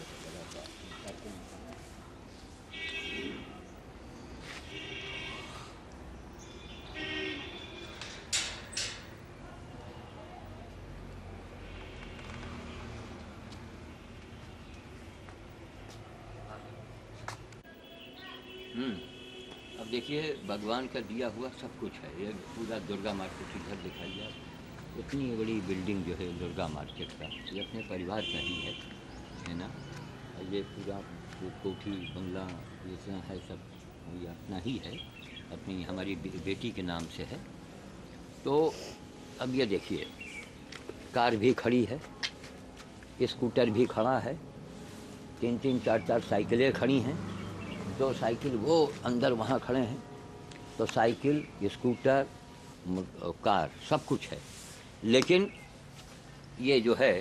हम्म अब देखिए भगवान का दिया हुआ सब कुछ है। ये पूरा दुर्गा मार्केट इधर दिखाइए आप, इतनी बड़ी बिल्डिंग जो है दुर्गा मार्केट का, ये अपने परिवार का ही है है ना। ये पूरा कोठी बंगला जितना है सब ये अपना ही है, अपनी हमारी बे, बेटी के नाम से है। तो अब ये देखिए कार भी खड़ी है, स्कूटर भी खड़ा है, तीन तीन चार चार साइकिलें खड़ी हैं। दो साइकिल वो अंदर वहाँ खड़े हैं। तो साइकिल, स्कूटर, कार सब कुछ है। लेकिन ये जो है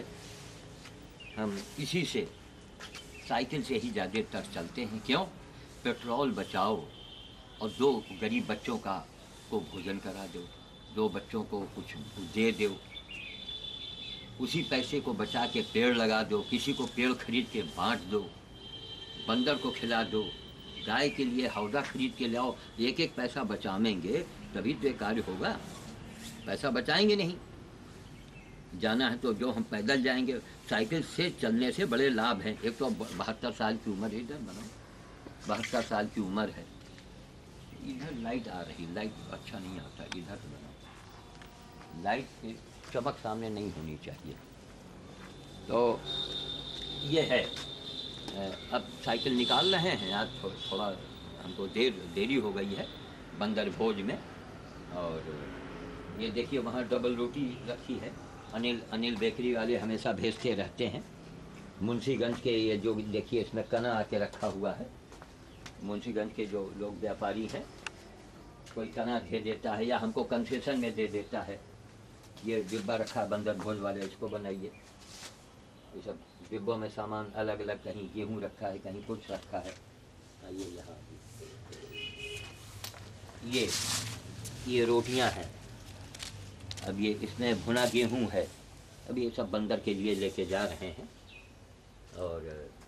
हम इसी से साइकिल से ही ज़्यादातर चलते हैं। क्यों? पेट्रोल बचाओ और दो गरीब बच्चों का को भोजन करा दो, दो बच्चों को कुछ दे दो, उसी पैसे को बचा के पेड़ लगा दो, किसी को पेड़ खरीद के बांट दो, बंदर को खिला दो, गाय के लिए हौदा खरीद के लाओ। एक एक पैसा बचावेंगे तभी तो ये कार्य होगा। पैसा बचाएंगे नहीं, जाना है तो जो हम पैदल जाएंगे। साइकिल से चलने से बड़े लाभ हैं। एक तो बहत्तर साल की उम्र है, इधर बनाओ, बहत्तर साल की उम्र है। इधर लाइट आ रही, लाइट अच्छा नहीं आता, इधर बनाओ। लाइट की चमक सामने नहीं होनी चाहिए। तो ये है। अब साइकिल निकाल रहे हैं। आज थो, थोड़ा हमको देर देरी हो गई है बंदर भोज में। और ये देखिए वहाँ डबल रोटी रखी है। अनिल अनिल बेकरी वाले हमेशा भेजते रहते हैं। मुंशीगंज के ये जो देखिए इसमें कना आके रखा हुआ है। मुंशीगंज के जो लोग व्यापारी हैं, कोई कना दे देता है या हमको कंसेशन में दे देता है। ये डिब्बा रखा बंदर भोज वाले, इसको बनाइए। ये सब डिब्बों में सामान अलग अलग, कहीं गेहूँ रखा है, कहीं कुछ रखा है। आइए यहाँ ये ये रोटियां हैं। अब ये इसमें भुना गेहूं है। अब ये सब बंदर के लिए लेके जा रहे हैं और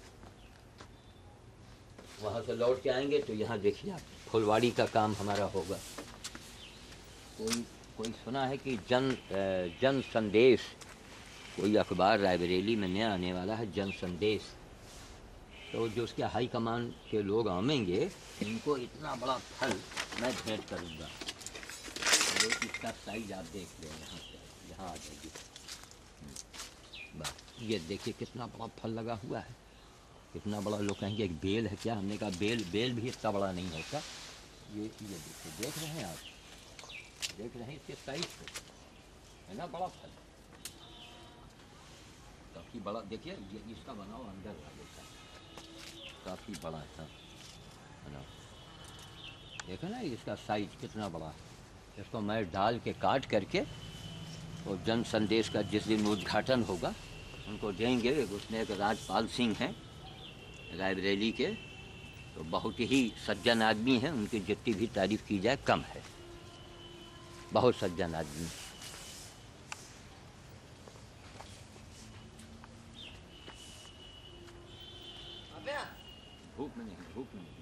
वहाँ से लौट के आएंगे तो यहाँ देखिए आप फुलवाड़ी का काम हमारा होगा। कोई कोई सुना है कि जन जन संदेश, कोई अखबार रायबरेली में नया आने वाला है, जन संदेश। तो जो उसके हाई कमान के लोग आवेंगे, इनको इतना बड़ा फल मैं भेंट करूँगा। तो इसका साइज आप देख लें, यहाँ से यहाँ आ जाएगी। बस ये देखिए कितना बड़ा फल लगा हुआ है, कितना बड़ा। लोग कहेंगे एक बेल है क्या? हमने कहा बेल बेल भी इतना बड़ा नहीं होता। ये ये देखिए, देख रहे हैं आप, देख रहे हैं इसके साइज को, है ना बड़ा फल, काफ़ी बड़ा। देखिए ये इसका बनाओ अंदर वाले का, काफ़ी बड़ा है ना। देखो ना इसका साइज कितना बड़ा है। इसको मैं डाल के काट करके और जन संदेश का जिस दिन उद्घाटन होगा उनको देंगे। उसमें एक राजपाल सिंह हैं रायबरेली के, तो बहुत ही सज्जन आदमी हैं, उनकी जितनी भी तारीफ़ की जाए कम है, बहुत सज्जन आदमी। भूख में नहीं, भूख में नहीं।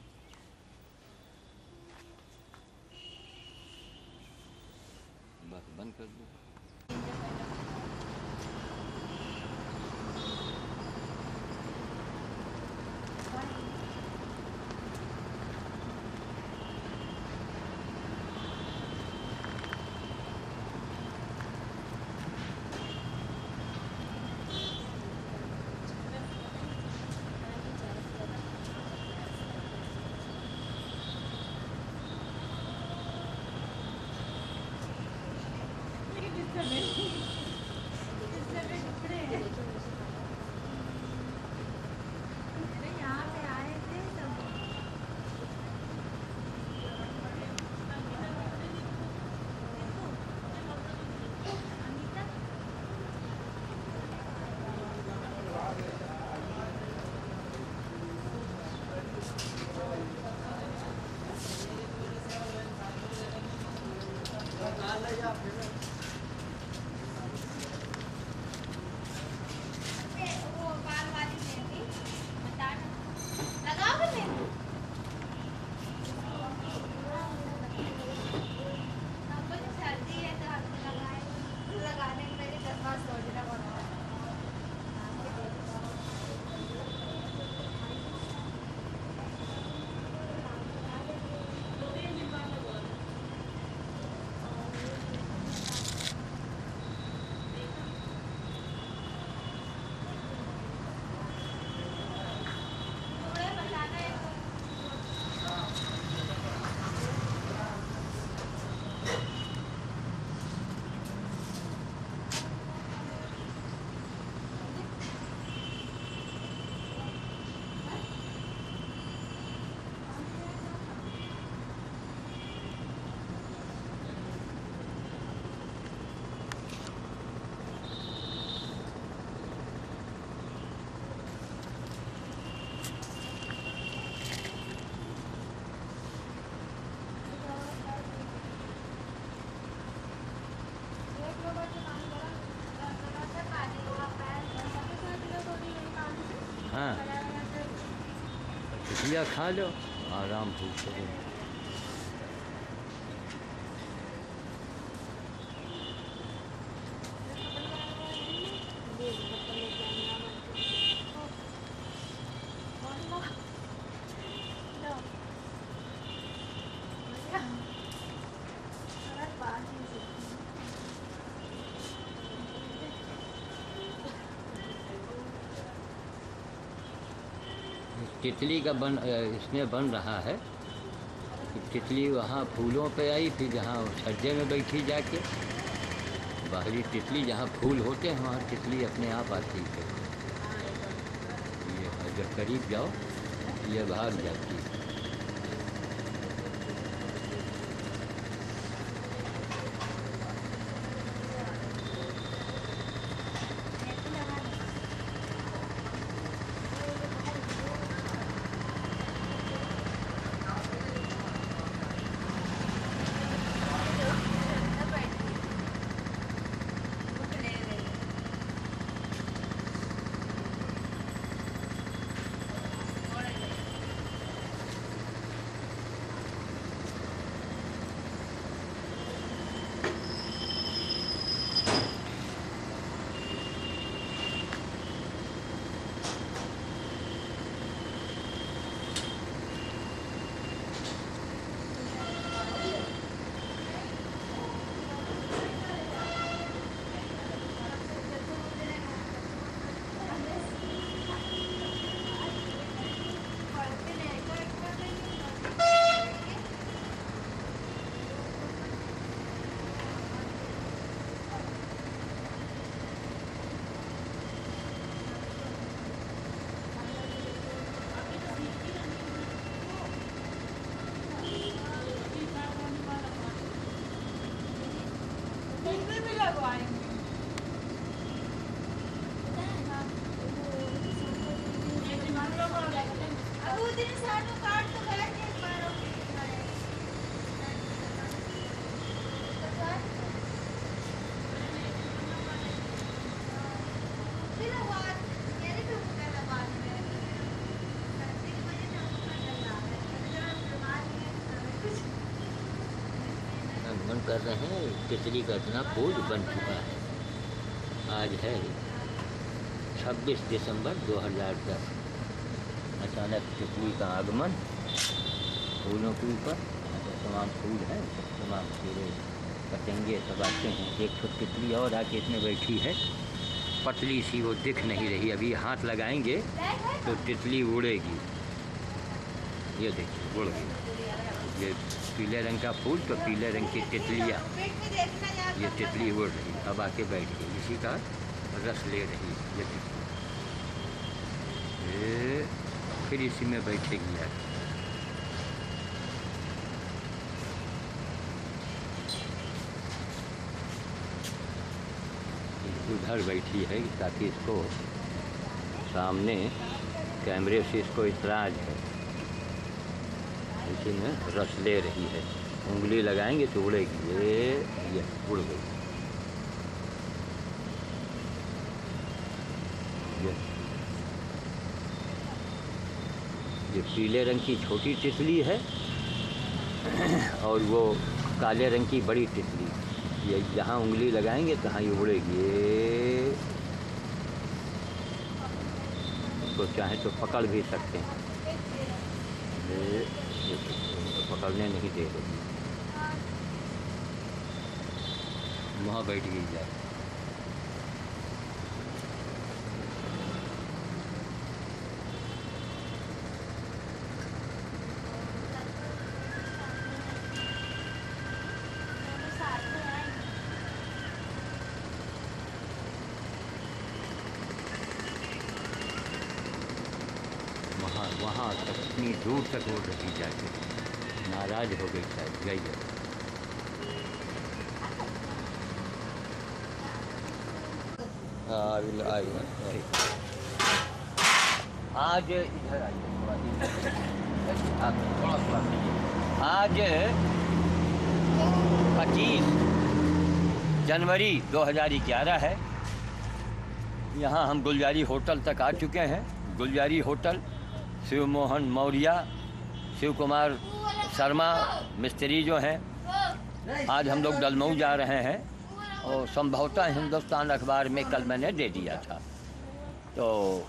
बस बंद कर दो। हाँ, भैया खा लो, आराम भूख करो। तितली का बन इसमें बन रहा है। तितली वहाँ फूलों पे आई, फिर जहाँ छज्जे में बैठी जाके, बाहरी तितली जहाँ फूल होते हैं वहाँ तितली अपने आप आती है। ये जब करीब जाओ ये भाग जाती है। मन कर रहे हैं तितली का इतना बोझ बन चुका है। आज है छब्बीस दिसंबर दो हज़ार दस। अचानक तितली का आगमन फूलों के ऊपर। तमाम फूल हैं, तमाम कीड़े पतंगे सब आते हैं। एक तो तितली और आके इसमें बैठी है, पतली सी, वो दिख नहीं रही। अभी हाथ लगाएंगे तो तितली उड़ेगी। ये देखिए उड़ गई। ये पीले रंग का फूल तो पीले रंग की तितलियाँ, ये तितली उड़ रही, अब आके बैठ गई, इसी का रस ले रही ये तितली। ये फिर इसी में बैठेगी यार। उधर बैठी है ताकि इसको सामने कैमरे से इसको इतराज है, इसी में रस ले रही है। उंगली लगाएंगे तो उड़ेगी। ये ये उड़ गई। ये ये पीले रंग की छोटी तितली है और वो काले रंग की बड़ी तितली। ये जहाँ उंगली लगाएंगे तो हाँ ये उड़ेगी। ये तो चाहे तो पकड़ भी सकते हैं। ये पकड़ने नहीं दे रही, वहाँ बैठ गई जाए। वहाँ वहाँ तक इतनी दूर तक उड़ रही जाके, नाराज हो गई शायद, गई है। आज इधर आज पच्चीस जनवरी दो हज़ार ग्यारह है। यहाँ हम गुलजारी होटल तक आ चुके हैं। गुलजारी होटल, शिव मोहन मौर्य, शिव कुमार शर्मा मिस्त्री जो हैं। आज हम लोग दलमऊ जा रहे हैं और संभवतः हिंदुस्तान अखबार में कल मैंने दे दिया था। तो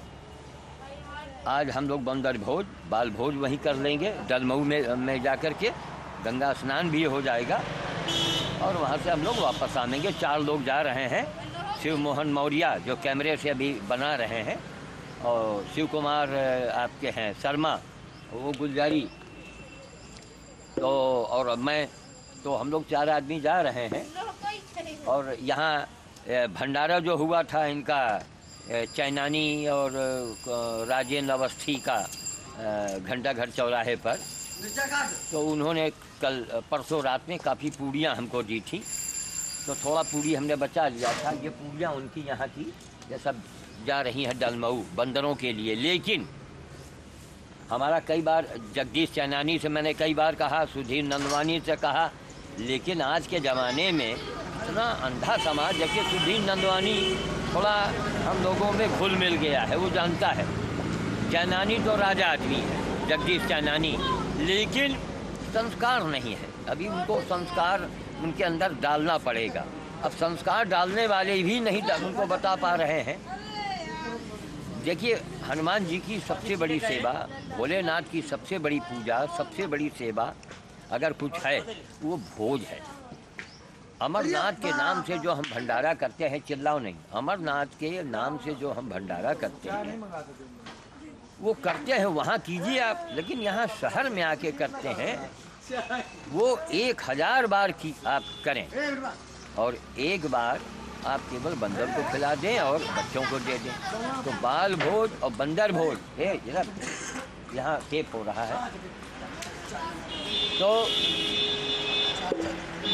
आज हम लोग बंदर भोज, बाल भोज वहीं कर लेंगे दलमऊ में, में जा कर के गंगा स्नान भी हो जाएगा और वहाँ से हम लोग वापस आएंगे। चार लोग जा रहे हैं। शिव मोहन मौर्य जो कैमरे से अभी बना रहे हैं और शिव कुमार आपके हैं शर्मा, वो गुलजारी, तो और मैं, तो हम लोग चार आदमी जा रहे हैं। और यहाँ भंडारा जो हुआ था इनका चैनानी और राजेंद्र अवस्थी का घंटा घर चौराहे पर, तो उन्होंने कल परसों रात में काफ़ी पूड़ियाँ हमको दी थी, तो थोड़ा पूड़ी हमने बचा लिया था। ये पूड़ियाँ उनकी यहाँ की, ये सब जा रही हैं दलमऊ बंदरों के लिए। लेकिन हमारा कई बार जगदीश चैनानी से मैंने कई बार कहा, सुधीर नंदवानी से कहा, लेकिन आज के ज़माने में इतना अंधा समाज है कि सुधीर नंदवानी थोड़ा हम लोगों में घुल मिल गया है, वो जानता है। चैनानी तो राजा आदमी है, जगदीश चैनानी, लेकिन संस्कार नहीं है। अभी उनको संस्कार उनके अंदर डालना पड़ेगा। अब संस्कार डालने वाले भी नहीं उनको बता पा रहे हैं। देखिए, हनुमान जी की सबसे बड़ी सेवा, भोलेनाथ की सबसे बड़ी पूजा, सबसे बड़ी सेवा अगर कुछ है वो भोज है। अमरनाथ के नाम से जो हम भंडारा करते हैं, चिल्लाओ नहीं, अमरनाथ के नाम से जो हम भंडारा करते हैं वो करते हैं, वहाँ कीजिए आप, लेकिन यहाँ शहर में आके करते हैं वो एक हजार बार की आप करें और एक बार आप केवल बंदर को खिला दें और बच्चों को दे दें। तो बाल भोज और बंदर भोज, ए जरा यहाँ टेप हो रहा है, तो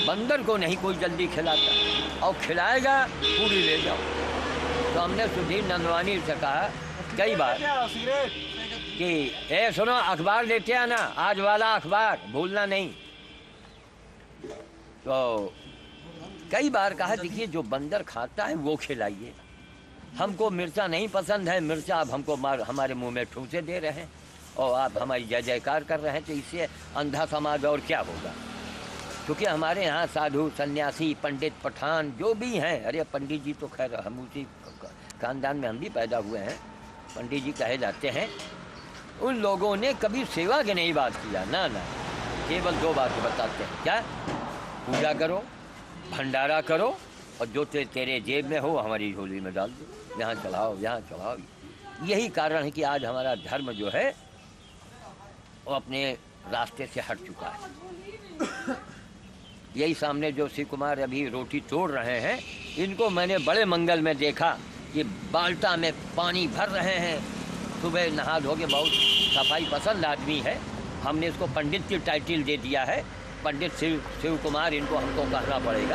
बंदर को नहीं कोई जल्दी खिलाता, और खिलाएगा पूरी ले जाओ। तो हमने सुधीर नंदवानी से कहा कई बार कि ए सुनो, अखबार लेते आना, आज वाला अखबार भूलना नहीं। तो कई बार कहा देखिए जो बंदर खाता है वो खिलाइए, हमको मिर्चा नहीं पसंद है, मिर्चा आप हमको मार हमारे मुंह में ठूसे दे रहे हैं और आप हमारी जय जयकार कर रहे हैं, तो इससे अंधा समाज और क्या होगा। क्योंकि हमारे यहाँ साधु सन्यासी पंडित पठान जो भी हैं, अरे पंडित जी तो खैर हम उसी खानदान में हम भी पैदा हुए हैं, पंडित जी कहे जाते हैं, उन लोगों ने कभी सेवा की नहीं बात किया, ना ना, केवल दो बातें बताते हैं, क्या पूजा करो, भंडारा करो, और जो ते, तेरे जेब में हो हमारी झोली में डाल दो, यहाँ चढ़ाओ यहाँ चढ़ाओ। यही कारण है कि आज हमारा धर्म जो है वो अपने रास्ते से हट चुका है। यही सामने जो शिव कुमार अभी रोटी तोड़ रहे हैं, इनको मैंने बड़े मंगल में देखा कि बाल्टा में पानी भर रहे हैं, सुबह नहा धो के, बहुत सफाई पसंद आदमी है, हमने इसको पंडित की टाइटल दे दिया है, पंडित शिव शिव कुमार इनको हमको कहना पड़ेगा।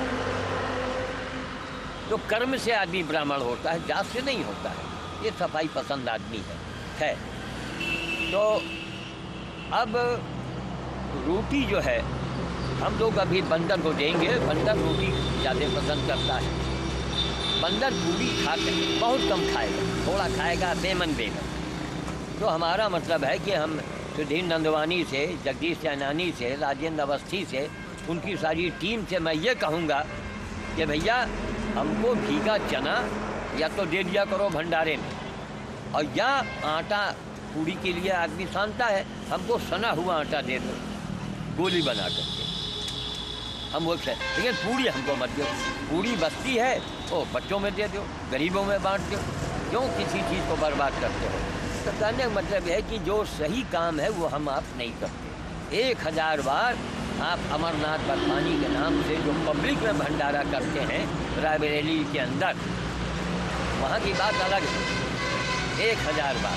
तो कर्म से आदमी ब्राह्मण होता है, जात से नहीं होता है, ये सफाई पसंद आदमी है। है तो अब रोटी जो है हम लोग अभी बंदर को देंगे, बंदर रोटी ज़्यादा पसंद करता है, बंदर पूरी खाते बहुत कम खाएगा, थोड़ा खाएगा बेमन बेमन। तो हमारा मतलब है कि हम सुधीर नंदवानी से, जगदीश चैनानी से, राजेंद्र अवस्थी से, उनकी सारी टीम से मैं ये कहूँगा कि भैया हमको भीगा चना या तो दे दिया करो भंडारे में, और या आटा पूड़ी के लिए आदमी सानता है, हमको सना हुआ आटा दे दो गोली बना करके, हम वो खाए, लेकिन पूड़ी हमको मत दो। पूड़ी बस्ती है वो बच्चों में दे दो, गरीबों में बांट दो, क्यों किसी चीज़ को बर्बाद करते हो। तो कहने का मतलब है कि जो सही काम है वो हम आप नहीं करते। एक हज़ार बार आप अमरनाथ बर्फानी के नाम से जो पब्लिक में भंडारा करते हैं रायबरेली के अंदर, वहाँ की बात अलग है। एक हज़ार बार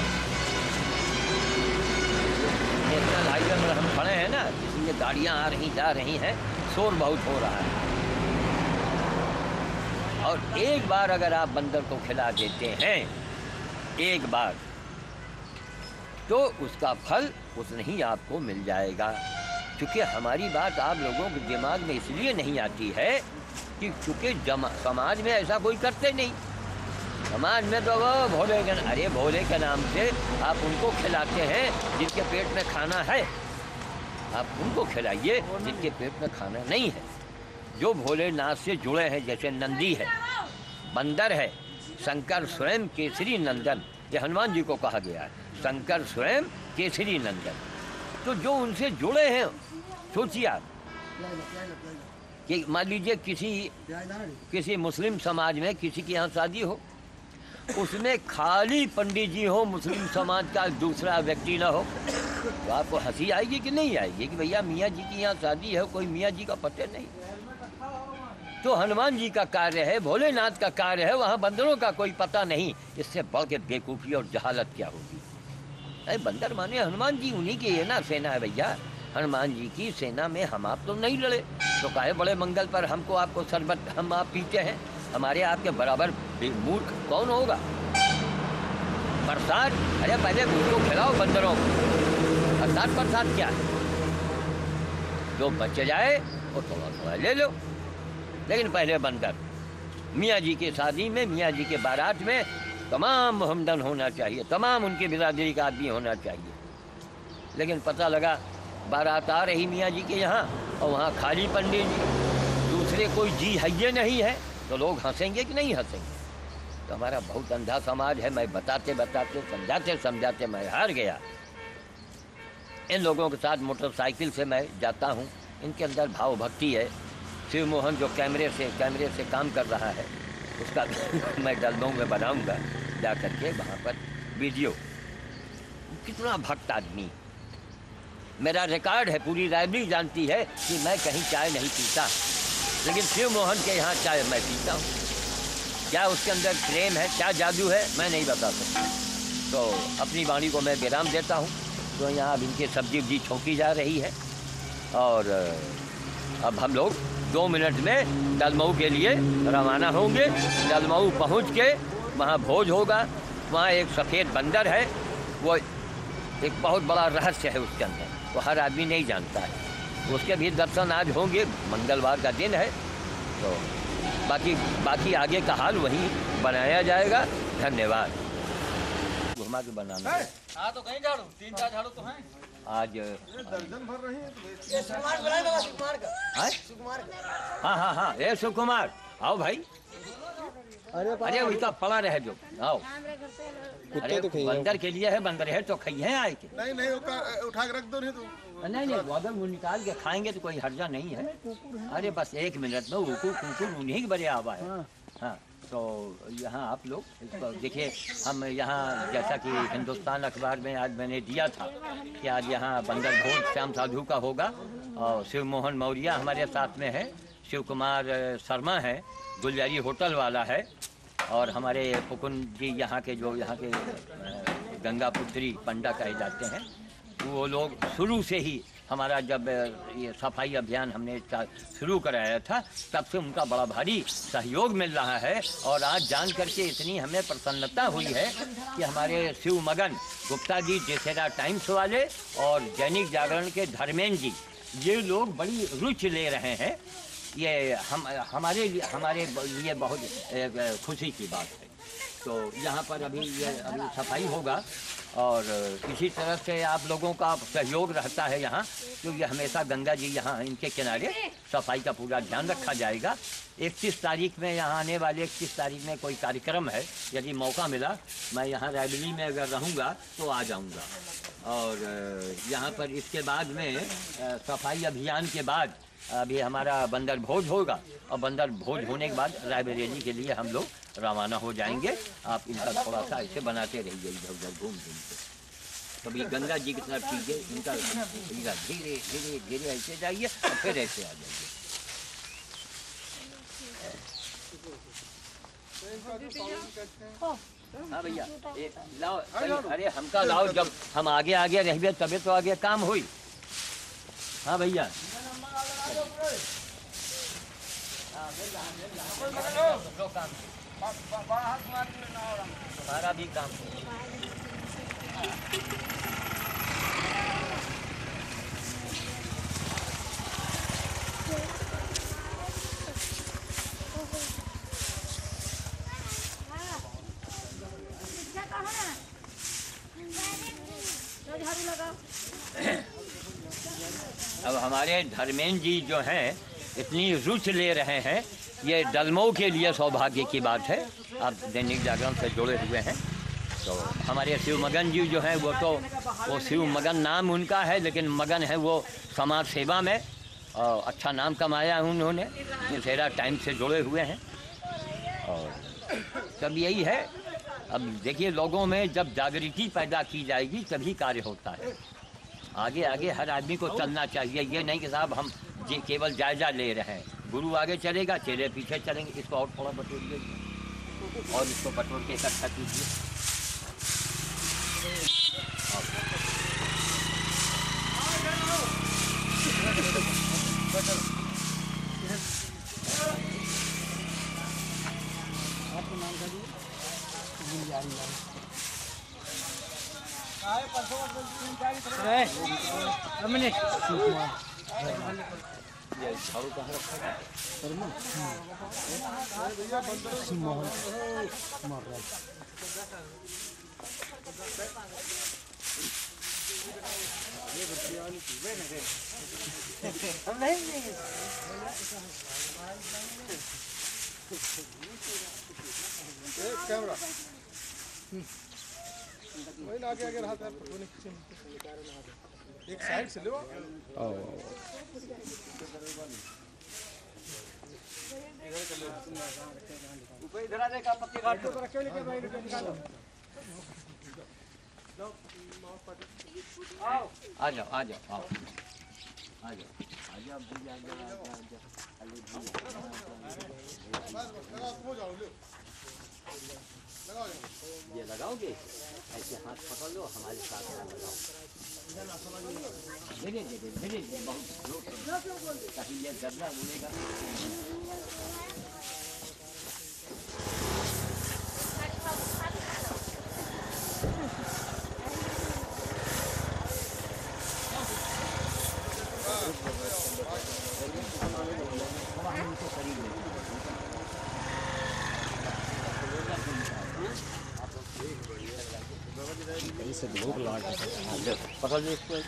नेशनल हाईवे पर हम खड़े हैं ना, इसलिए गाड़ियाँ आ रही जा रही हैं, शोर बहुत हो रहा है। और एक बार अगर आप बंदर को खिला देते हैं एक बार, तो उसका फल उतना ही आपको मिल जाएगा। क्योंकि हमारी बात आप लोगों के दिमाग में इसलिए नहीं आती है कि चूँकि समाज में ऐसा कोई करते नहीं। समाज में तो वो भोले के, अरे भोले के नाम से आप उनको खिलाते हैं जिनके पेट में खाना है, आप उनको खिलाइए जिनके पेट में खाना नहीं है। जो भोलेनाथ से जुड़े हैं, जैसे नंदी है, बंदर है, शंकर स्वयं केसरी नंदन, ये हनुमान जी को कहा गया है, शंकर स्वयं केसरी नंदन। तो जो उनसे जुड़े हैं, सोचिए आप कि मान लीजिए किसी किसी मुस्लिम समाज में किसी की यहाँ शादी हो, उसमें खाली पंडित जी हो, मुस्लिम समाज का दूसरा व्यक्ति ना हो, तो आपको हंसी आएगी कि नहीं आएगी कि भैया मियाँ जी की यहाँ शादी है, कोई मियाँ जी का पता नहीं। तो हनुमान जी का कार्य है, भोलेनाथ का कार्य है, वहाँ बंदरों का कोई पता नहीं। इससे बढ़ के बेवकूफ़ी और जहालत क्या होगी। अरे बंदर माने हनुमान जी, उन्हीं की है ना सेना है भैया। हनुमान जी की सेना में हम आप तो नहीं लड़े, तो काहे बड़े मंगल पर हमको आपको शरबत हम आप पीते हैं। हमारे आपके बराबर मूर्ख कौन होगा। प्रसाद, अरे पहले उनको खिलाओ बंदरों को, प्रसाद प्रसाद क्या है, जो बच जाए वो थोड़ा थोड़ा ले लो। लेकिन पहले बंदर, मियाँ जी की शादी में, मियाँ जी के बारात में तमाम हमदन होना चाहिए, तमाम उनकी बिरादरी का आदमी होना चाहिए। लेकिन पता लगा बारात आ रही मियाँ जी के यहाँ और वहाँ खाली पंडित जी, दूसरे कोई जी है ये नहीं है, तो लोग हंसेंगे कि नहीं हंसेंगे। तो हमारा बहुत अंधा समाज है। मैं बताते बताते समझाते समझाते मैं हार गया। इन लोगों के साथ मोटरसाइकिल से मैं जाता हूँ, इनके अंदर भाव भक्ति है। शिव मोहन जो कैमरे से कैमरे से काम कर रहा है, उसका मैं डलमऊ में बनाऊंगा जा करके वहाँ पर वीडियो। कितना भक्त आदमी, मेरा रिकॉर्ड है, पूरी लाइब्रेरी जानती है कि मैं कहीं चाय नहीं पीता, लेकिन शिव मोहन के यहाँ चाय मैं पीता हूँ। क्या उसके अंदर प्रेम है, क्या जादू है, मैं नहीं बता सकता। तो अपनी वाणी को मैं विराम देता हूँ। तो यहाँ अब इनके सब्जी वब्जी छोंकी जा रही है और अब हम लोग दो मिनट में दलमऊ के लिए रवाना होंगे। दलमऊ पहुंच के वहाँ भोज होगा। वहाँ एक सफ़ेद बंदर है, वो एक बहुत बड़ा रहस्य है उसके अंदर, वो हर आदमी नहीं जानता है। उसके भी दर्शन आज होंगे, मंगलवार का दिन है। तो बाकी बाकी आगे का हाल वहीं बनाया जाएगा। धन्यवाद। घुमा के बनाना है। हाँ तो कहीं झाड़ू, तीन चार झाड़ू तो हैं आज दर्जन भर रहे हैं तो सुकुमार बुलाए बाबा, सुकुमार का हाँ सुकुमार हाँ हाँ हाँ ए सुकुमार आओ भाई। अरे उसका पड़ा रहे जो आओ। अरे बंदर के लिए है, बंदर है तो खाइए आए के। नहीं नहीं उठा के रख दो नहीं तो नहीं नहीं अगर वो निकाल के खाएंगे तो कोई हर्जा नहीं है। अरे बस एक मिनट में उनको कुकुर उन्हीं के बड़े आवा है। हाँ तो यहाँ आप लोग इसको देखिए। हम यहाँ जैसा कि हिंदुस्तान अखबार में आज मैंने दिया था कि आज यहाँ बंदर भोज श्याम साधु का होगा और शिव मोहन मौर्य हमारे साथ में है, शिव कुमार शर्मा है, गुलजारी होटल वाला है और हमारे फुकुन जी यहाँ के जो यहाँ के गंगा पुत्री पंडा कहे जाते हैं, वो लोग शुरू से ही हमारा जब ये सफाई अभियान हमने शुरू कराया था तब से उनका बड़ा भारी सहयोग मिल रहा है। और आज जान करके इतनी हमें प्रसन्नता हुई है कि हमारे शिव मगन गुप्ता जी दशहरा टाइम्स वाले और दैनिक जागरण के धर्मेंद्र जी, ये लोग बड़ी रुचि ले रहे हैं। ये हम हमारे लिए हमारे लिए बहुत खुशी की बात है। तो यहाँ पर अभी ये अभी सफाई होगा और इसी तरह से आप लोगों का सहयोग रहता है यहाँ, क्योंकि हमेशा गंगा जी यहाँ इनके किनारे सफाई का पूरा ध्यान रखा जाएगा। इकतीस तारीख में यहाँ आने वाले इकतीस तारीख में कोई कार्यक्रम है, यदि मौका मिला मैं यहाँ रायबली में अगर रहूँगा तो आ जाऊँगा। और यहाँ पर इसके बाद में सफाई अभियान के बाद अभी हमारा बंदर भोज होगा और बंदर भोज होने के बाद रायबरेली के लिए हम लोग रवाना हो जाएंगे। आप इनका थोड़ा सा ऐसे बनाते रहिए, इधर उधर घूम घूम के। कभी गंगा जी की तरफ कीजिए, इनका धीरे धीरे धीरे ऐसे जाइए और फिर ऐसे आ जाइए। हाँ भैया लाओ, अरे हमका लाओ, जब हम आगे आगे रहिए तभी तो आगे काम हुई। हाँ भैया हमारा भी काम अब हमारे धर्मेंद्र जी जो हैं इतनी रुचि ले रहे हैं, ये दलमऊ के लिए सौभाग्य की बात है। आप दैनिक जागरण से जुड़े हुए हैं। तो हमारे शिव मगन जी जो हैं वो तो वो शिव मगन नाम उनका है, लेकिन मगन है वो समाज सेवा में और अच्छा नाम कमाया उन्होंने, दशहरा टाइम से जुड़े हुए हैं। और तब यही है, अब देखिए लोगों में जब जागृति पैदा की जाएगी तभी कार्य होता है। आगे आगे हर आदमी को चलना चाहिए, ये नहीं कि साहब हम जी केवल जायजा ले रहे हैं। गुरु आगे चलेगा, चेले पीछे चलेंगे। इसको और थोड़ा बटोरिए और इसको बटोर के इकट्ठा कीजिए। आपको नाम का जी ये झाड़ू कहाँ रखा है? कैमरा वही आगे आगे रहा था, एक साइड से लो। ऊपर इधर आ जाएगा, पत्ती काट दो। आ जाओ आ जाओ आओ आ जाओ आ जाओ भैया आ जाओ आ जाओ। ये लगाओगे, ऐसे हाथ पकड़ लो, हमारे साथ में लगाओ। धीरे धीरे धीरे धीरे बहुत ताकि ये गबला बोलेगा। से भूख लाट पकड़ लो इसको।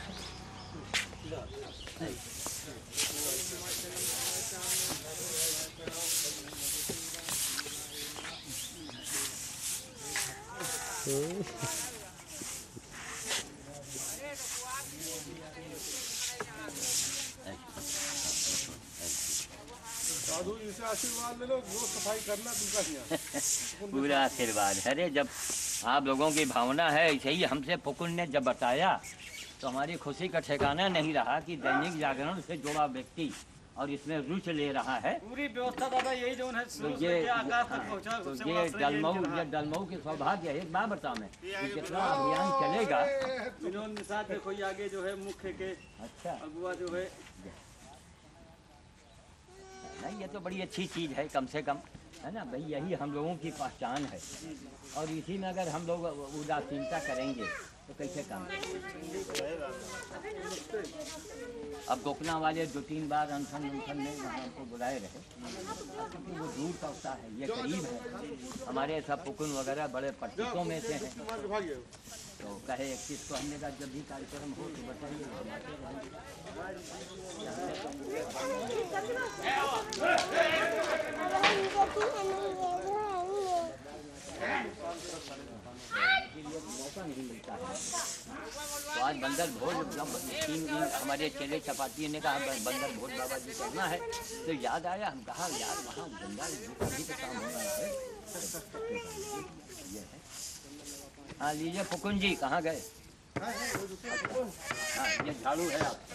साधु इसे आशीर्वाद ले लो, जो सफाई करना तुमका किया पूरा आशीर्वाद। अरे जब आप लोगों की भावना है ऐसे ही हमसे फुकुन ने जब बताया तो हमारी खुशी का ठिकाना नहीं रहा कि दैनिक जागरण से जुड़ा व्यक्ति और इसमें रुचि ले रहा है। पूरी व्यवस्था दादा यही जो है तो ये तो ये डलमऊ ये डलमऊ के सौभाग्य है। एक बात बता में कितना अभियान चलेगा। इन्होंने निशान देखो ये आगे जो है मुख्य के अच्छा अगुआ जो है नहीं, ये तो बड़ी अच्छी चीज़ है कम से कम, है ना भाई। यही हम लोगों की पहचान है और इसी में अगर हम लोग उदासीनता करेंगे तो कैसे काम। अब गोकना वाले दो तीन बार अनशन उनशन में हमको बुलाए रहे क्योंकि वो दूर पड़ता है, ये करीब है। हमारे सब फुकुन वगैरह बड़े परिचितों में से हैं। तो कहे इक्कीस को हमने कहा जब भी कार्यक्रम हो तो बताइए। मौका नहीं मिलता है। तो आज बंदर भोज तीन दिन हमारे चेले चपाती ने कहा बंदर भोज बाबा जी करना है तो याद आया। हम कहा यार वहाँ गंगा जी का काम होना है। ये है। हाँ लीजिए फुकुन जी कहाँ गए। हाँ ये झाड़ू है आप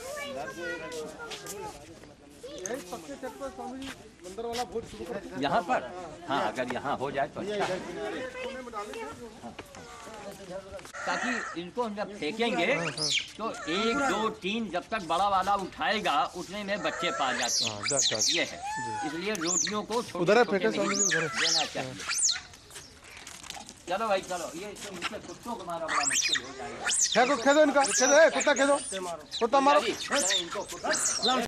मंदिर वाला भोज शुरू कर यहाँ पर। हाँ अगर यहाँ हो जाए तो अच्छा है। हाँ। ताकि इनको हम जब फेंकेंगे तो एक दो तीन जब तक बड़ा वाला उठाएगा उतने में बच्चे पा जाते हैं। ये है इसलिए रोटियों को उधर देना चाहिए। चलो भाई चलो, ये कुत्तों को मारा बड़ा मुश्किल हो जाएगा। खेदो खेदो इनका खेदो कुत्ता खेदो कुत्ता मारो।